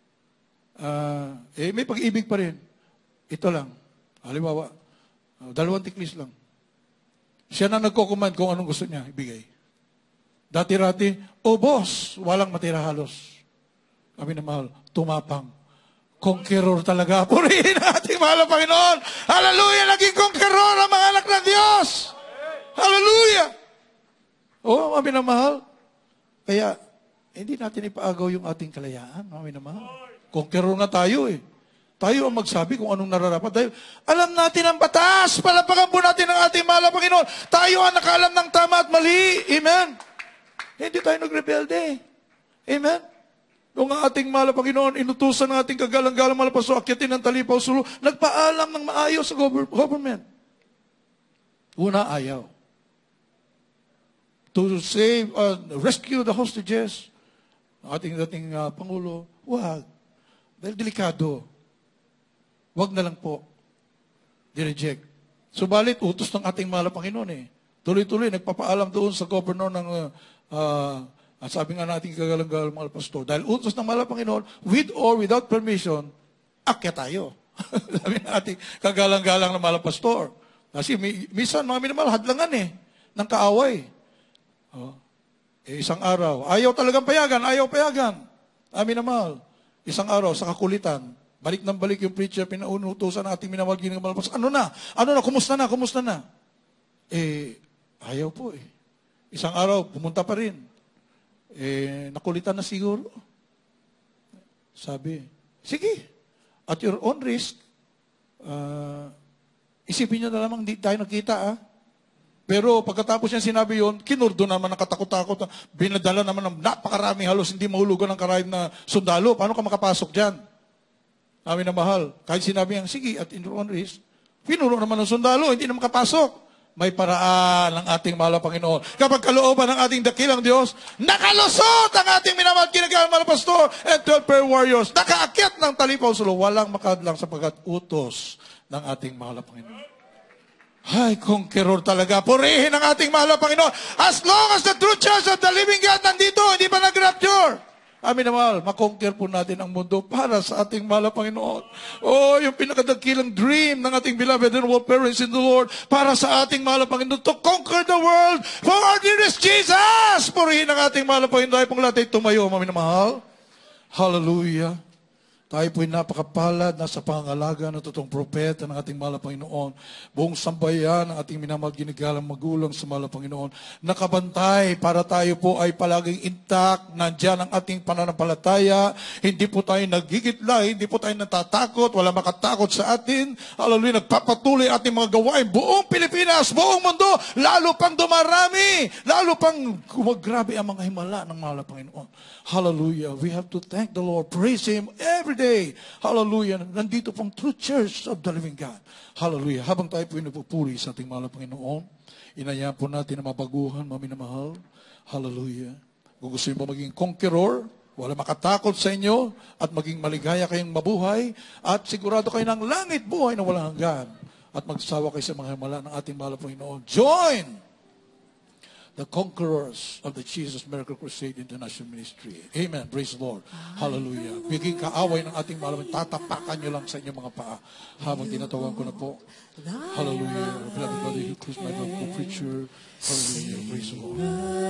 May pag-ibig pa rin. Ito lang. Halimbawa, 2 tiklis lang. Siya na nagko-command kung anong gusto niya ibigay. Dati-rati, boss, walang matira halos. Kami na mahal, tumapang. Conqueror talaga. Purihin natin, mahal na Panginoon. Hallelujah! Naging conqueror ang mga anak ng Diyos. Hallelujah! Kami na mahal. Kaya, hindi natin ipaagaw yung ating kalayaan, mami naman. Conqueror nga tayo eh. Tayo ang magsabi kung anong nararapat. Dahil alam natin ang batas. Palapagan po natin ang ating mahal na Panginoon. Tayo ang nakaalam ng tama at mali. Amen. Hindi tayo nagrebelde. Amen. Nung ang ating mahal na Panginoon, inutusan ng ating kagalang-galang mahal na pastor, akyatin ng talipaw sulo, nagpaalam ng maayos sa government. Una, ayaw. To save, rescue the hostages. Ating dating Pangulo, wag. Dahil delikado. Wag na lang po. Direject. Subalit, utos ng ating mahal na Panginoon eh. Tuloy-tuloy, nagpapaalam doon sa governor ng, sabi nga natin kagalang-galang mga pastor, dahil utos ng mahal na Panginoon, with or without permission, akyat tayo. Sabi ng ating kagalang-galang na mahal na pastor. Kasi minsan, mga minamahal, hadlangan eh, ng kaaway. Isang araw, ayaw talagang payagan. Amin na mahal. Isang araw, sa kakulitan, balik ng balik yung preacher, pinaunutusan ng ating minamahal ginagamal. Ano na? Kumusta na? Ayaw po eh. Isang araw, pumunta pa rin. Nakulitan na siguro. Sabi, sige, at your own risk, Isipin nyo na lamang, hindi tayo nakita, ah. Pero pagkatapos niya sinabi yon, kinurdo naman ng katakot-takot. Binadala naman ng napakaraming halos hindi mahulugan ng karayom na sundalo. Paano ka makapasok dyan? Amin na mahal. Kahit sinabi niya, sige, at in your own risk, pinuro naman ng sundalo, hindi na makapasok. May paraan ng ating mahal na Panginoon. Kapag kalooban ng ating dakilang Diyos, nakalusot ang ating minamahal kinagalang mga pastor and 12 prayer warriors. Nakaakyat ng talipaw sulo. Walang makadlang sapagkat utos ng ating mahal na Panginoon. Ay, conqueror talaga. Purihin ang ating mahal na Panginoon. As long as the true church of the living God nandito, hindi pa nag-rapture. Amin na mahal, makonquer po natin ang mundo para sa ating mahal na Panginoon. Oh, yung pinakadakilang dream ng ating beloved and world parents in the Lord para sa ating mahal na Panginoon to conquer the world for our dearest Jesus. Purihin ang ating mahal na Panginoon. Tayo pong lahat ay tumayo, amin na mahal. Hallelujah. Tayo po'y napakapalad na sa pangangalaga ng totoong propeta ng ating mahal na Panginoon. Buong sambayan ng ating minamahal ginagalang magulang sa mahal na Panginoon. Nakabantay para tayo po ay palaging intact. Nandiyan ang ating pananampalataya. Hindi po tayo nagigitla. Hindi po tayo natatakot. Wala makatakot sa atin. Hallelujah. Nagpapatuloy ating mga gawain. Buong Pilipinas, buong mundo. Lalo pang dumarami. Lalo pang gumagrabe ang mga himala ng mahal na Panginoon. Hallelujah. We have to thank the Lord. Praise Him every day. Hallelujah. Nandito pong true church of the living God. Hallelujah. Habang tayo po nagpupuri sa ating mahal na Panginoon, inayaan po natin na mabaguhan, maminamahal. Hallelujah. Kung gusto mo maging conqueror, wala makatakot sa inyo, at maging maligaya kayong mabuhay, at sigurado kayo ng langit buhay na walang hanggan, at magsawa kayo sa mga himala ng ating mahal na Panginoon. Join the conquerors of the Jesus Miracle Crusade International Ministry. Amen. Praise the Lord. Hallelujah. Biging kaaway ng ating mahal. Tatapakan nyo lang sa inyong mga paa. Habang tinatawagan ko na po. Hallelujah. Beloved brother, who is my brother, preacher. Hallelujah. Praise the Lord.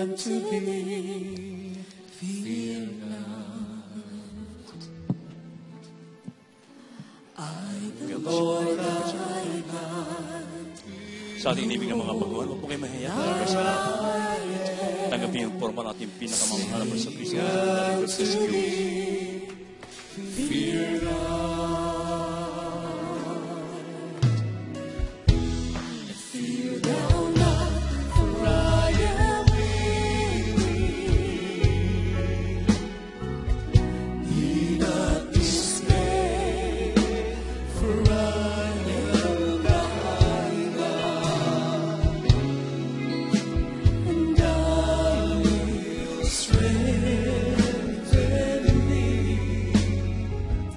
Fear not. I, the Lord, sa ating inibig ng mga baguhan, huwag po kayo mahiya. Tanggapin yung forma natin pinakamamahal sa Kristo. Fear not. Fear not, for I am with thee. Be not dismayed, for I am thy God. And I will strengthen thee.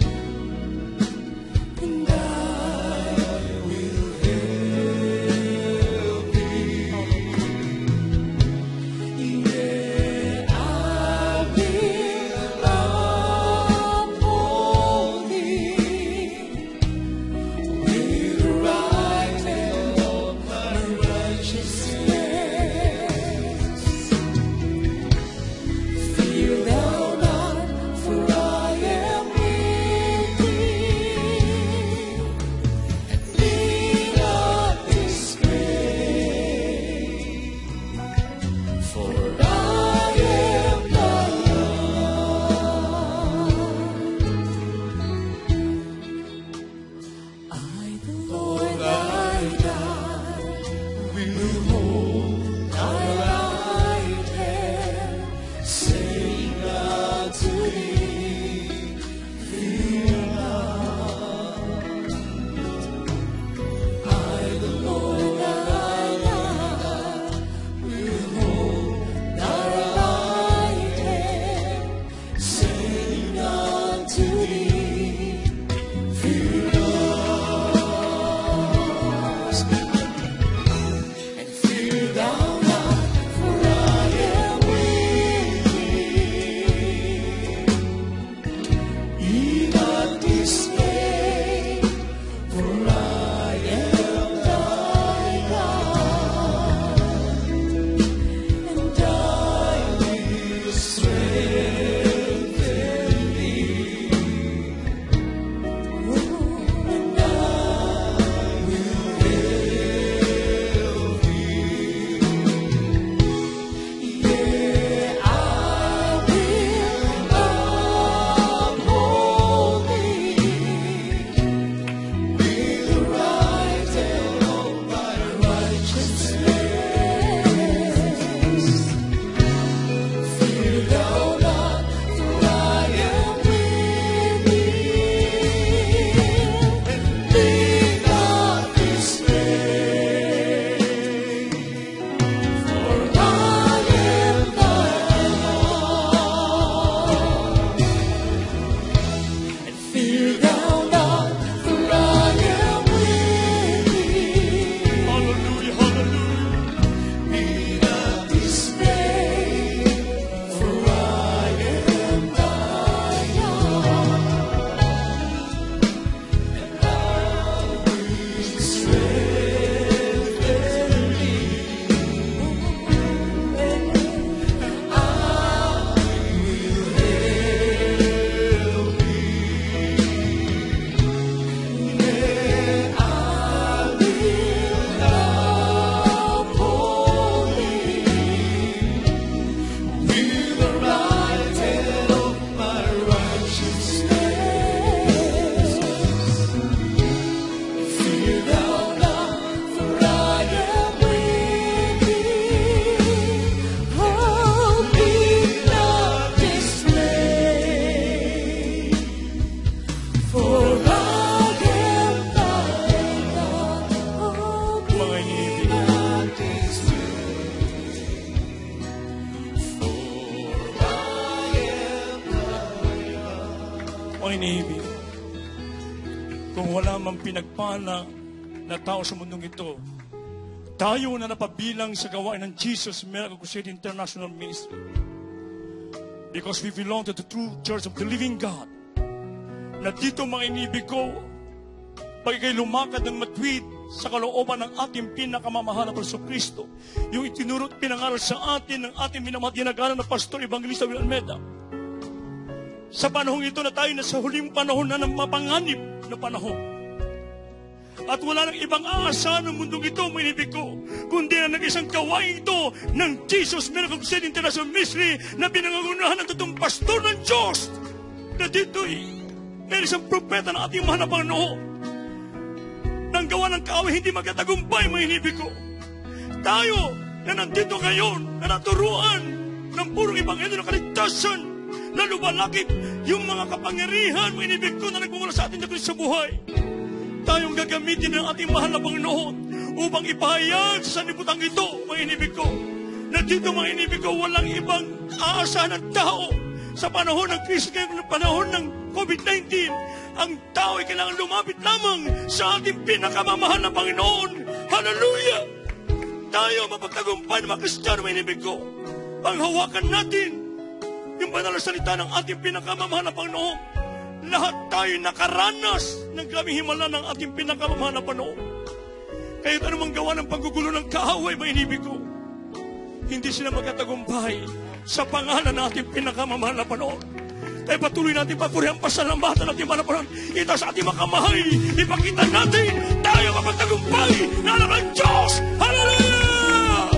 pag-ibig. Kung wala mang pinagpala na tao sa mundong ito, tayo na napabilang sa gawain ng Jesus Miracle Crusade International Ministry. Because we belong to the true church of the living God. Na dito mga inibig ko, pag ikay lumakad ng matwid sa kalooban ng ating pinakamamahal na Kristo, yung itinuro at pinangaral sa atin ng ating minamahal na Pastor Evangelista Will Almeida. Sa panahong ito na tayo na sa huling panahon na ng mapanganib na panahon. At wala nang ibang aasahan ng mundong ito, mga inibig ko, kundi na nag-isang gawain ito ng Jesus Miracle Crusade International Ministry na pinangangunahan ng totoong pastor ng Diyos na dito'y may isang propeta ng ating mahal na Panginoon. Nang gawa ng kaaway, hindi magkatagumpay, mga inibig ko. Tayo na nandito ngayon, na naturuan ng purong ebanghelyo ng kaligtasan, na lumalakip yung mga kapangyarihan, mga inibig ko, na nagmumula sa atin sa buhay. Tayong gagamitin ng ating mahal na Panginoon upang ipahayag sa sanlibutan ito, mga inibig ko, na dito, mga inibig ko, walang ibang aasahan ng tao sa panahon ng krisis, ng panahon ng COVID-19. Ang tao ay kailangan lumapit lamang sa ating pinakamamahal na Panginoon. Hallelujah! Tayo mapagtagumpay ng mga Kristiyano, mga inibig ko. Panghawakan natin yung banal na salita ng ating pinakamamahal na Panginoon. Lahat tayo nakaranas ng grabing himala ng ating pinakamamahal na Panginoon. Kaya't anumang gawa ng paggugulo ng kaaway, mga inibig ko, hindi sila magkatagumpay sa pangalan ng ating pinakamamahal na Panginoon. Kaya patuloy natin papurihan, pasalamatan natin manaparan. Ito sa ating makamahal, ipakita natin tayo mapagtagumpay na anak ng Diyos. Hallelujah!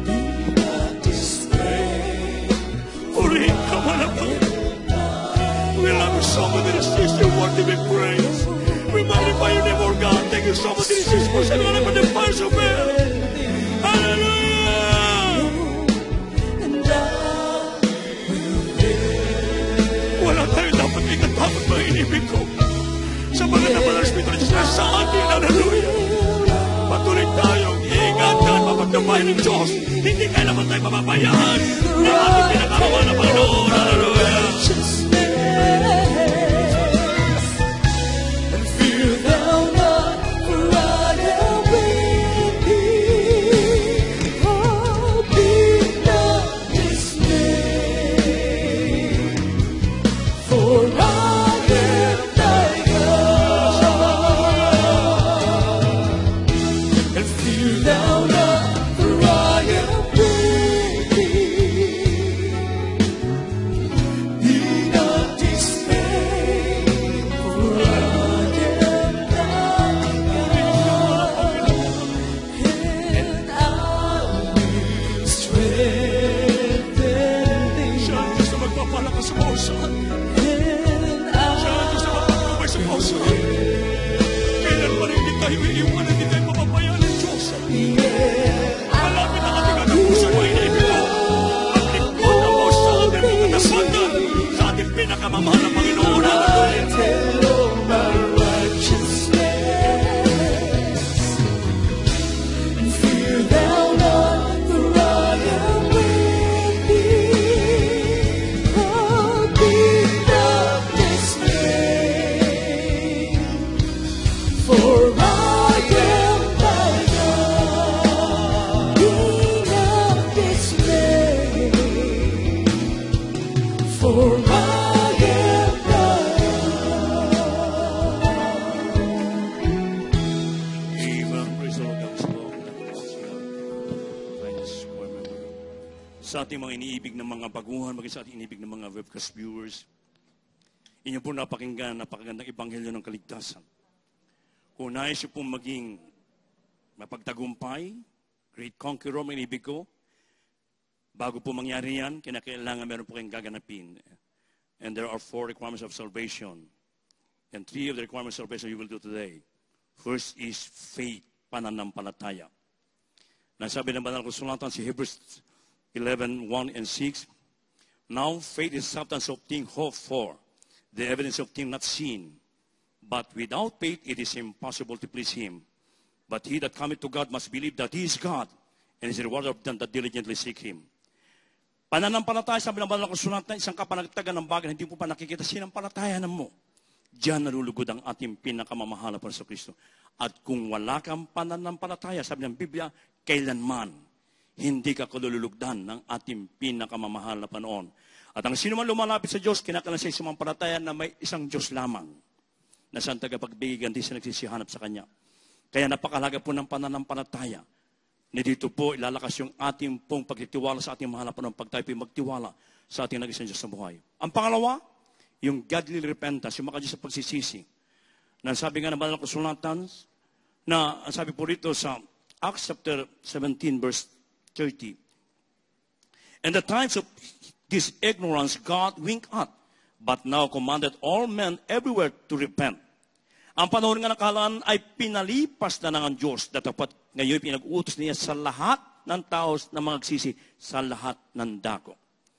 Purihin ka manaparan. We love you so much, this is your word to be praised. We magnify your name, Lord God. Thank you so much, this is for sending on the fire so bad. Hallelujah! Wala tayo dapat ikatakot, mga inibig ko. Sa mga nabalang Espiritu ng Diyos sa atin, hallelujah. Patuloy tayong iingatan, mapagdabayan ng Diyos. Hindi kailangan tayo mapabayaan ng ating pinakamamahal na Panginoon, hallelujah. And fear thou not, for I am with thee. Oh, be not dismayed, for I am thy God. And fear thou not, for I am with thee. Be not dismayed, for I am thy God. And I will strengthen thee. Siya ang Diyos na magpapalakas sa pausan. Siya ang Diyos na magpapabay sa pausan. Kailan pa rin hindi tayo iiwan, hindi tayo papabayaan ng Diyos. Malapit ang ating katapusan, mga inibig ko. Paglingkod ang pausan at pagkatapandan sa ating pinakamamahal na Panginoon. Fear thou not, for I am with thee. Oh, be not dismayed, for I am thy God. Be not dismayed, for I am thy God. Amen. Praise the Lord. Sa ating mga iniibig ng mga baguhan, maging sa ating iniibig ng mga webcast viewers, inyo po napakinggan, napakagandang ebanghelyo ng kaligtasan. Kung nais nyo po maging mapagtagumpay, great conqueror, mga iniibig ko, bago po mangyari yan, kinakailangan meron po kayong gaganapin. And there are 4 requirements of salvation. And 3 of the requirements of salvation you will do today. First is faith, pananampalataya. Nasabi ng banal na kasulatan si Hebrews 11:1 and 6. Now faith is substance of things hoped for, the evidence of things not seen. But without faith it is impossible to please Him. But he that cometh to God must believe that He is God, and is the rewarder of them that diligently seek Him. Pananampalataya, sabi ng banal na kasulatan, isang kapanagtagan ng bagay na hindi mo pa nakikita, sinampalatayanan mo. diyan nalulugod ang ating pinakamamahal na Panginoon. At kung wala kang pananampalataya, sabi ng Biblia, kailanman hindi ka kalulugdan ng ating pinakamamahal na Panginoon. At ang sino man lumalapit sa Diyos, kinakailangan siya sumampalataya na may isang Diyos lamang na siyang tagapagbigay, hindi siya nagsisihanap sa Kanya. Kaya napakahalaga po ng pananampalataya. Na dito po ilalakas yung ating pong pagtitiwala sa ating mahal na Panginoon pag tayo po magtiwala sa ating nag-isang Diyos sa buhay. Ang pangalawa, yung godly repentance, yung makadiyos sa pagsisisi. Na sabi nga ng banal na kasulatan, na ang sabi po rito sa Acts chapter 17 verse 30. In the times of this ignorance, God winked at, but now commanded all men everywhere to repent. Ang panahon nga nakalaan ay pinalipas na ng Diyos na dapat ngayon pinag-uutos niya sa lahat ng tao na magsisi sa lahat ng dako.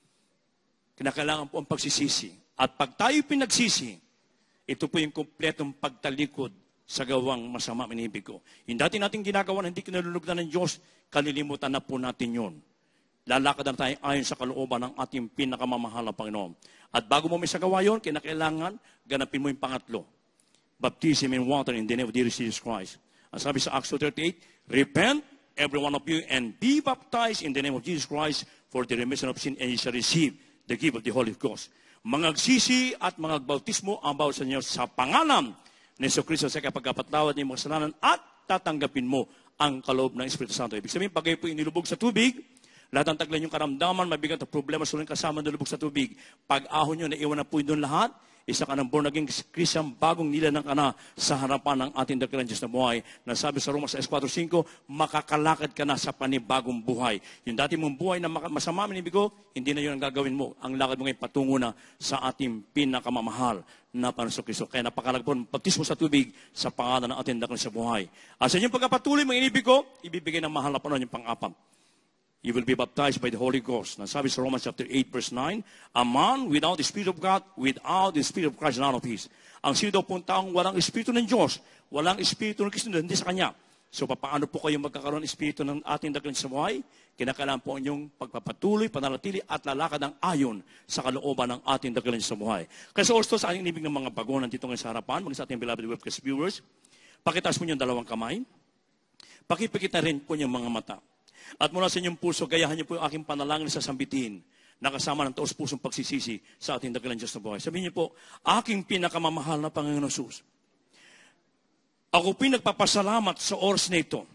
Kinakailangan po ang pagsisisi. At pag tayo pinagsisi, ito po yung kompletong pagtalikod sa gawang masama, minibig ko. Yung dati natin ginagawa na hindi kinalulugdan ng Diyos, kalilimutan na po natin yun. Lalakad na tayo ayon sa kalooban ng ating pinakamamahal na Panginoon. At bago mo may sagawa yun, kinakailangan ganapin mo yung pangatlo. Baptism in water in the name of Jesus Christ. Ang sabi sa Acts 2:38, repent, every one of you, and be baptized in the name of Jesus Christ for the remission of sin, and you shall receive the gift of the Holy Ghost. Mangagsisi at mangagbautismo ang bawat sa inyo sa pangalan ni Yesu Cristo sa kapagkapatawad ng mga kasalanan at tatanggapin mo ang kaloob ng Espiritu Santo. Ibig sabihin, pag kayo po inilubog sa tubig, lahat ng taglan yung karamdaman, mabigat na problema, suling kasama nilubog sa tubig. Pag ahon nyo, naiwan na po doon lahat, isa ka ng born again Christian, bagong nilalang ka na sa harapan ng ating dakilang Diyos na buhay. Nasabi sa Roma 4:5, makakalakad ka na sa panibagong buhay. Yung dati mong buhay na masama, minibig ko, hindi na yun ang gagawin mo. Ang lakad mo ngayon patungo na sa ating pinakamamahal na Panginoon Kristo. Kaya napakalaga po ng baptismo sa tubig sa pangalan ng ating dakilang sa buhay. At sa inyong pagkapatuloy, mga inibig ko, ibibigay ng mahal na Panginoon yung pang-apat. You will be baptized by the Holy Ghost. Nasabi sa Romans chapter 8, verse 9, a man without the Spirit of God, without the Spirit of Christ, none of his. Ang sino daw pong taong walang Espiritu ng Diyos, walang Espiritu ng Kristo, hindi sa Kanya. So, paano po kayo magkakaroon ng Espiritu ng ating dakilang sa buhay? Kinakailangan po inyong pagpapatuloy, pananatili, at lalakad ng ayon sa kalooban ng ating dakilang sa buhay. Kaya sa oras sa ating inibig ng mga bagonan dito ngayon sa harapan, mga sa ating beloved webcast viewers, pakitaas mo yung dalawang kamay, pakipikit na rin po yung mga mata. At mula sa inyong puso, gayahan niyo po yung aking panalangin sa sambitin na kasama ng taos-pusong pagsisisi sa ating dakilang Diyos na buhay. Sabihin niyo po, aking pinakamamahal na Panginoon Jesus, ako pinagpapasalamat sa oras na ito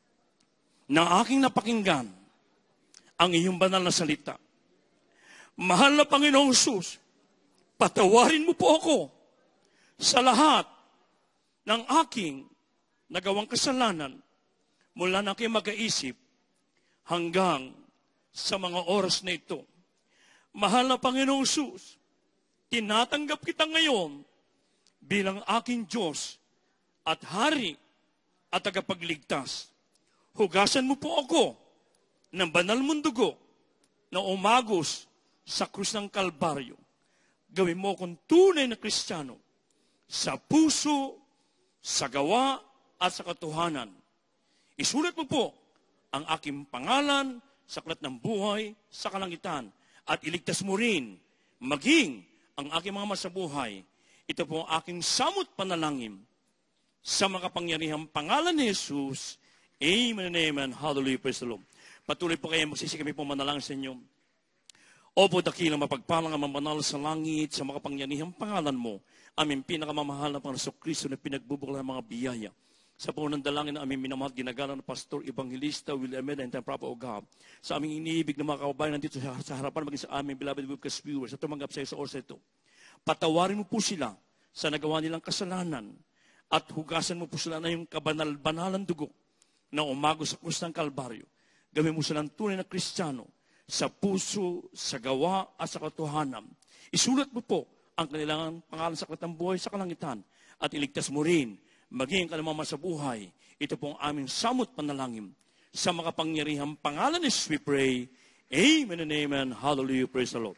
na aking napakinggan ang iyong banal na salita. Mahal na Panginoong Jesus, patawarin mo po ako sa lahat ng aking nagawang kasalanan mula na aking mag-aisip hanggang sa mga oras na ito. Mahal na Panginoong Jesus, tinatanggap kita ngayon bilang aking Diyos at Hari at tagapagligtas. Hugasan mo po ako ng banal mong dugo na umagos sa krus ng Kalbaryo. Gawin mo akong tunay na Kristiyano sa puso, sa gawa at sa katotohanan. Isulat mo po ang aking pangalan sa aklat ng buhay sa kalangitan. At iligtas mo rin, maging ang aking mga masabuhay. Ito po ang aking samot panalangin sa makapangyarihang pangalan ni Jesus. Amen and amen. Hallelujah. Praise the Lord. Patuloy po kayo, magsisikami po manalangin sa inyo. Opo, dakilang mapagpalang ang mamanal sa langit sa makapangyarihang pangalan mo. Aming pinakamamahal na Panginoon Kristo na pinagbubuklan ng mga biyaya. Sa punong dalangin na aming minamahal, ginagalang na Pastor, Evangelista, William Ameda, and Prophet of God. Sa aming iniibig na mga kababayan nandito sa harapan, maging sa aming beloved webcast viewers, at tumanggap sa iyo sa oras ito. Patawarin mo po sila sa nagawa nilang kasalanan at hugasan mo po sila na yung kabanal-banalang dugo na umago sa krus ng Kalbaryo. Gawin mo silang tunay na Kristiyano sa puso, sa gawa at sa katotohanan. Isulat mo po ang kanilang pangalan sa aklat ng buhay sa kalangitan at iligtas mo rin maging kalamama sa buhay. Ito pong aming samot panalangin. Sa makapangyarihang pangalan ni Jesus we pray. Amen and amen. Hallelujah. Praise the Lord.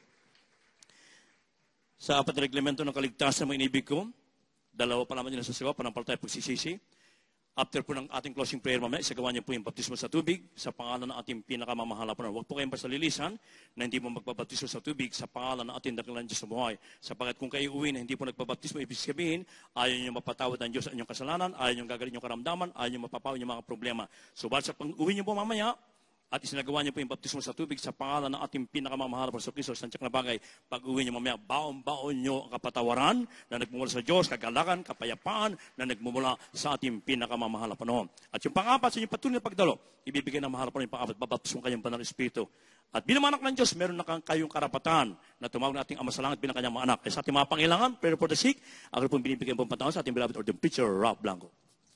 Sa apat na reglamento ng kaligtasan, mga inibig ko, dalawa pa naman nila sa sawa, panampalataya pagsisisi. After po ng ating closing prayer mamaya, isagawa niyo po yung baptismo sa tubig sa pangalan ng ating pinakamamahal na Panginoon. Huwag po kayong basta lilisan na hindi mo magbabaptismo sa tubig sa pangalan ng ating dakilang Diyos sa buhay. Sapagkat kung kayo uwi na hindi po nagbabaptismo, ibig sabihin, ayaw niyo mapatawad ng Diyos ang inyong kasalanan, ayaw niyo gagaling yung karamdaman, ayaw niyo mapapaw yung mga problema. So, sa pag-uwi niyo po mamaya, at isinagawa niyo po yung baptismo sa tubig sa pangalan ng ating pinakamamahal na Panginoon Kristo, sa tiyak na bagay, pag-uwi niyo mamaya, baon-baon niyo ang kapatawaran na nagmumula sa Diyos, kagalakan, kapayapaan na nagmumula sa ating pinakamamahal na Panginoon. At yung pang-apat, sa inyong patuloy na pagdalo, ibibigay ng mahal na Panginoon yung pang-apat, babaptismo kayong banal na Espiritu. At bilang anak ng Diyos, meron na kayong karapatan na tumawag na ating Ama sa Langit bilang kanyang mga anak. Kaya sa ating mga pangailangan, prayer for the sick, ako pong binibigyan pong pantangan sa ating beloved ordained preacher, Ralph Blanco.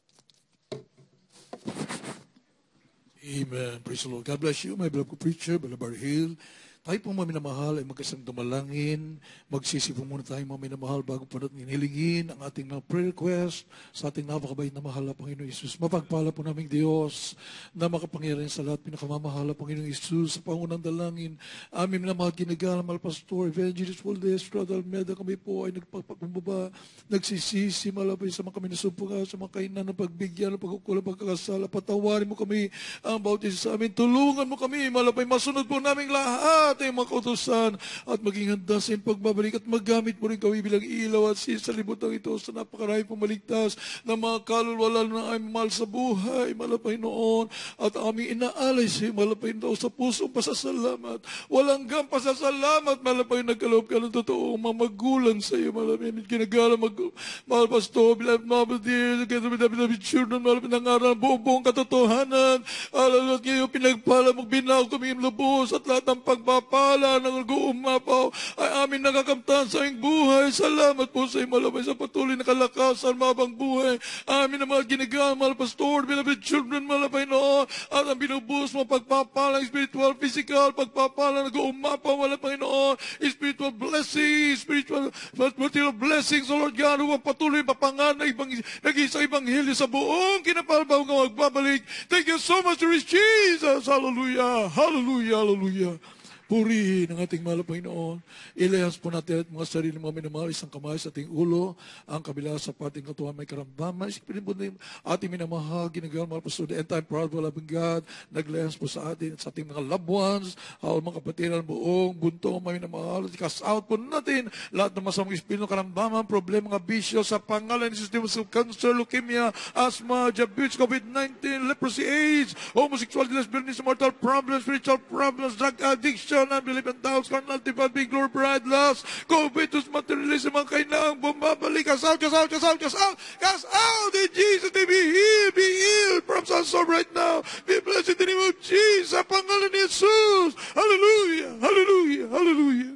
Amen. Praise the Lord. God bless you, my beloved preacher, Brother Hill. Tayo pong maminamahal ay magkasang dumalangin. Magsisipong muna tayo maminamahal bago po natin hinilingin ang ating mga prayer request sa ating napakabait na mahal na Panginoon Isus. Mapagpala po naming Diyos na makapangyarihan sa lahat pinakamamahal na Panginoon Isus sa pangunang dalangin. Aming minamahal kinagalang mahal Pastor Evangelist Valdez, Brother Almeida, kami po ay nagpapakumbaba, nagsisisi, malapay sa mga kami nasumpunga, sa mga kainan ng pagbigyan, ng pagkukulang, pagkakasala. Patawarin mo kami ang bawat isa sa amin. Tulungan mo kami, malapay, masunod po naming lahat ay mga kautusan at maging handa sa iyong pagbabalik at magamit mo rin kami bilang ilaw at sa libutan ito sa napakarami pumaligtas na mga kalulwala na ay mahal sa buhay, malapay noon at aming inaalay sa iyo, malapay noon sa pusong pasasalamat. Walang gam pasasalamat, malapay nagkaloob ka ng totoo, mga magulang sa iyo, malapay ginagala, mahal Pastor, beloved dear, beloved children, malapay ng araw, buong katotohanan, alalot ngayon, pinagpala mong binaw kami lubos at lahat ng pagpapala ng nag-uumapaw ay amin nakakamtan sa iyong buhay. Salamat po sa iyong malabay sa patuloy na kalakasan, mabang buhay. Amin na mga ginagamit, Pastor, beloved children, malabay noon, at ang binubus mo pagpapala, spiritual, physical, pagpapala, nag-uumapaw, malabay noon, spiritual blessings, spiritual, material blessings, O Lord God, huwag patuloy papangan na nag-isang ibanghilyo sa buong kinapalbaw ng magbabalik. Thank you so much, Jesus. Hallelujah, hallelujah, hallelujah. Purihin ang ating mahal na Panginoon. Ilayas po natin at mga sarili mga minamahal, isang kamay sa ating ulo, ang kabila sa pating katuhan may karamdaman. Isipin po natin ating minamahal, ginagawa mga pastor, the end-time proud, loving God, naglayas po sa atin at sa ating mga loved ones, mga kapatiran buong, buntong, mga minamahal, cast out po natin lahat ng masamang espiritu, karamdaman, problema, mga bisyo sa pangalan ni Jesus, cancer, leukemia, asthma, diabetes, COVID-19, leprosy, AIDS, homosexuality, lesbianism, mortal problems, spiritual problems, drug addiction, unbelief and doubts, carnality, bad, glory, pride, lust, covetous, materialism, ang kainang bumabalik, cast out, cast out, cast out, cast out, cast out in Jesus' name, be healed from cancer right now, be blessed in the name of Jesus, sa pangalan ni Jesus, hallelujah, hallelujah, hallelujah.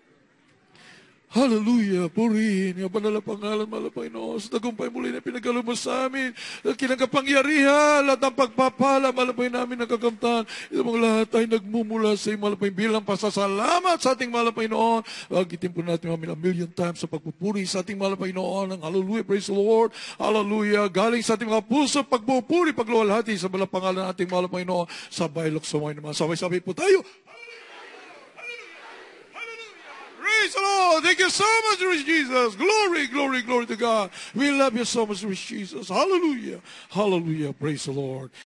Hallelujah, purihin ang banal na pangalan, mahal na Panginoon. Sa tagumpay muli na pinagkaloob mo sa amin, at kinakapangyarihan, lahat ng pagpapala, mahal na Panginoon namin nakakamtan. Ito mga lahat ay nagmumula sa iyo, mahal na Panginoon, bilang pasasalamat sa ating mahal na Panginoon. Agitin po natin a million times sa pagpupuri sa ating mahal na Panginoon. Hallelujah, praise the Lord. Hallelujah, galing sa ating mga puso, pagpupuri, pagluwalhati sa banal na pangalan ng ating mahal na Panginoon. Sabay luksumay naman. Sabay-sabay po tayo. Praise the Lord. Thank you so much, Lord Jesus. Glory, glory, glory to God. We love you so much, Lord Jesus. Hallelujah. Hallelujah. Praise the Lord.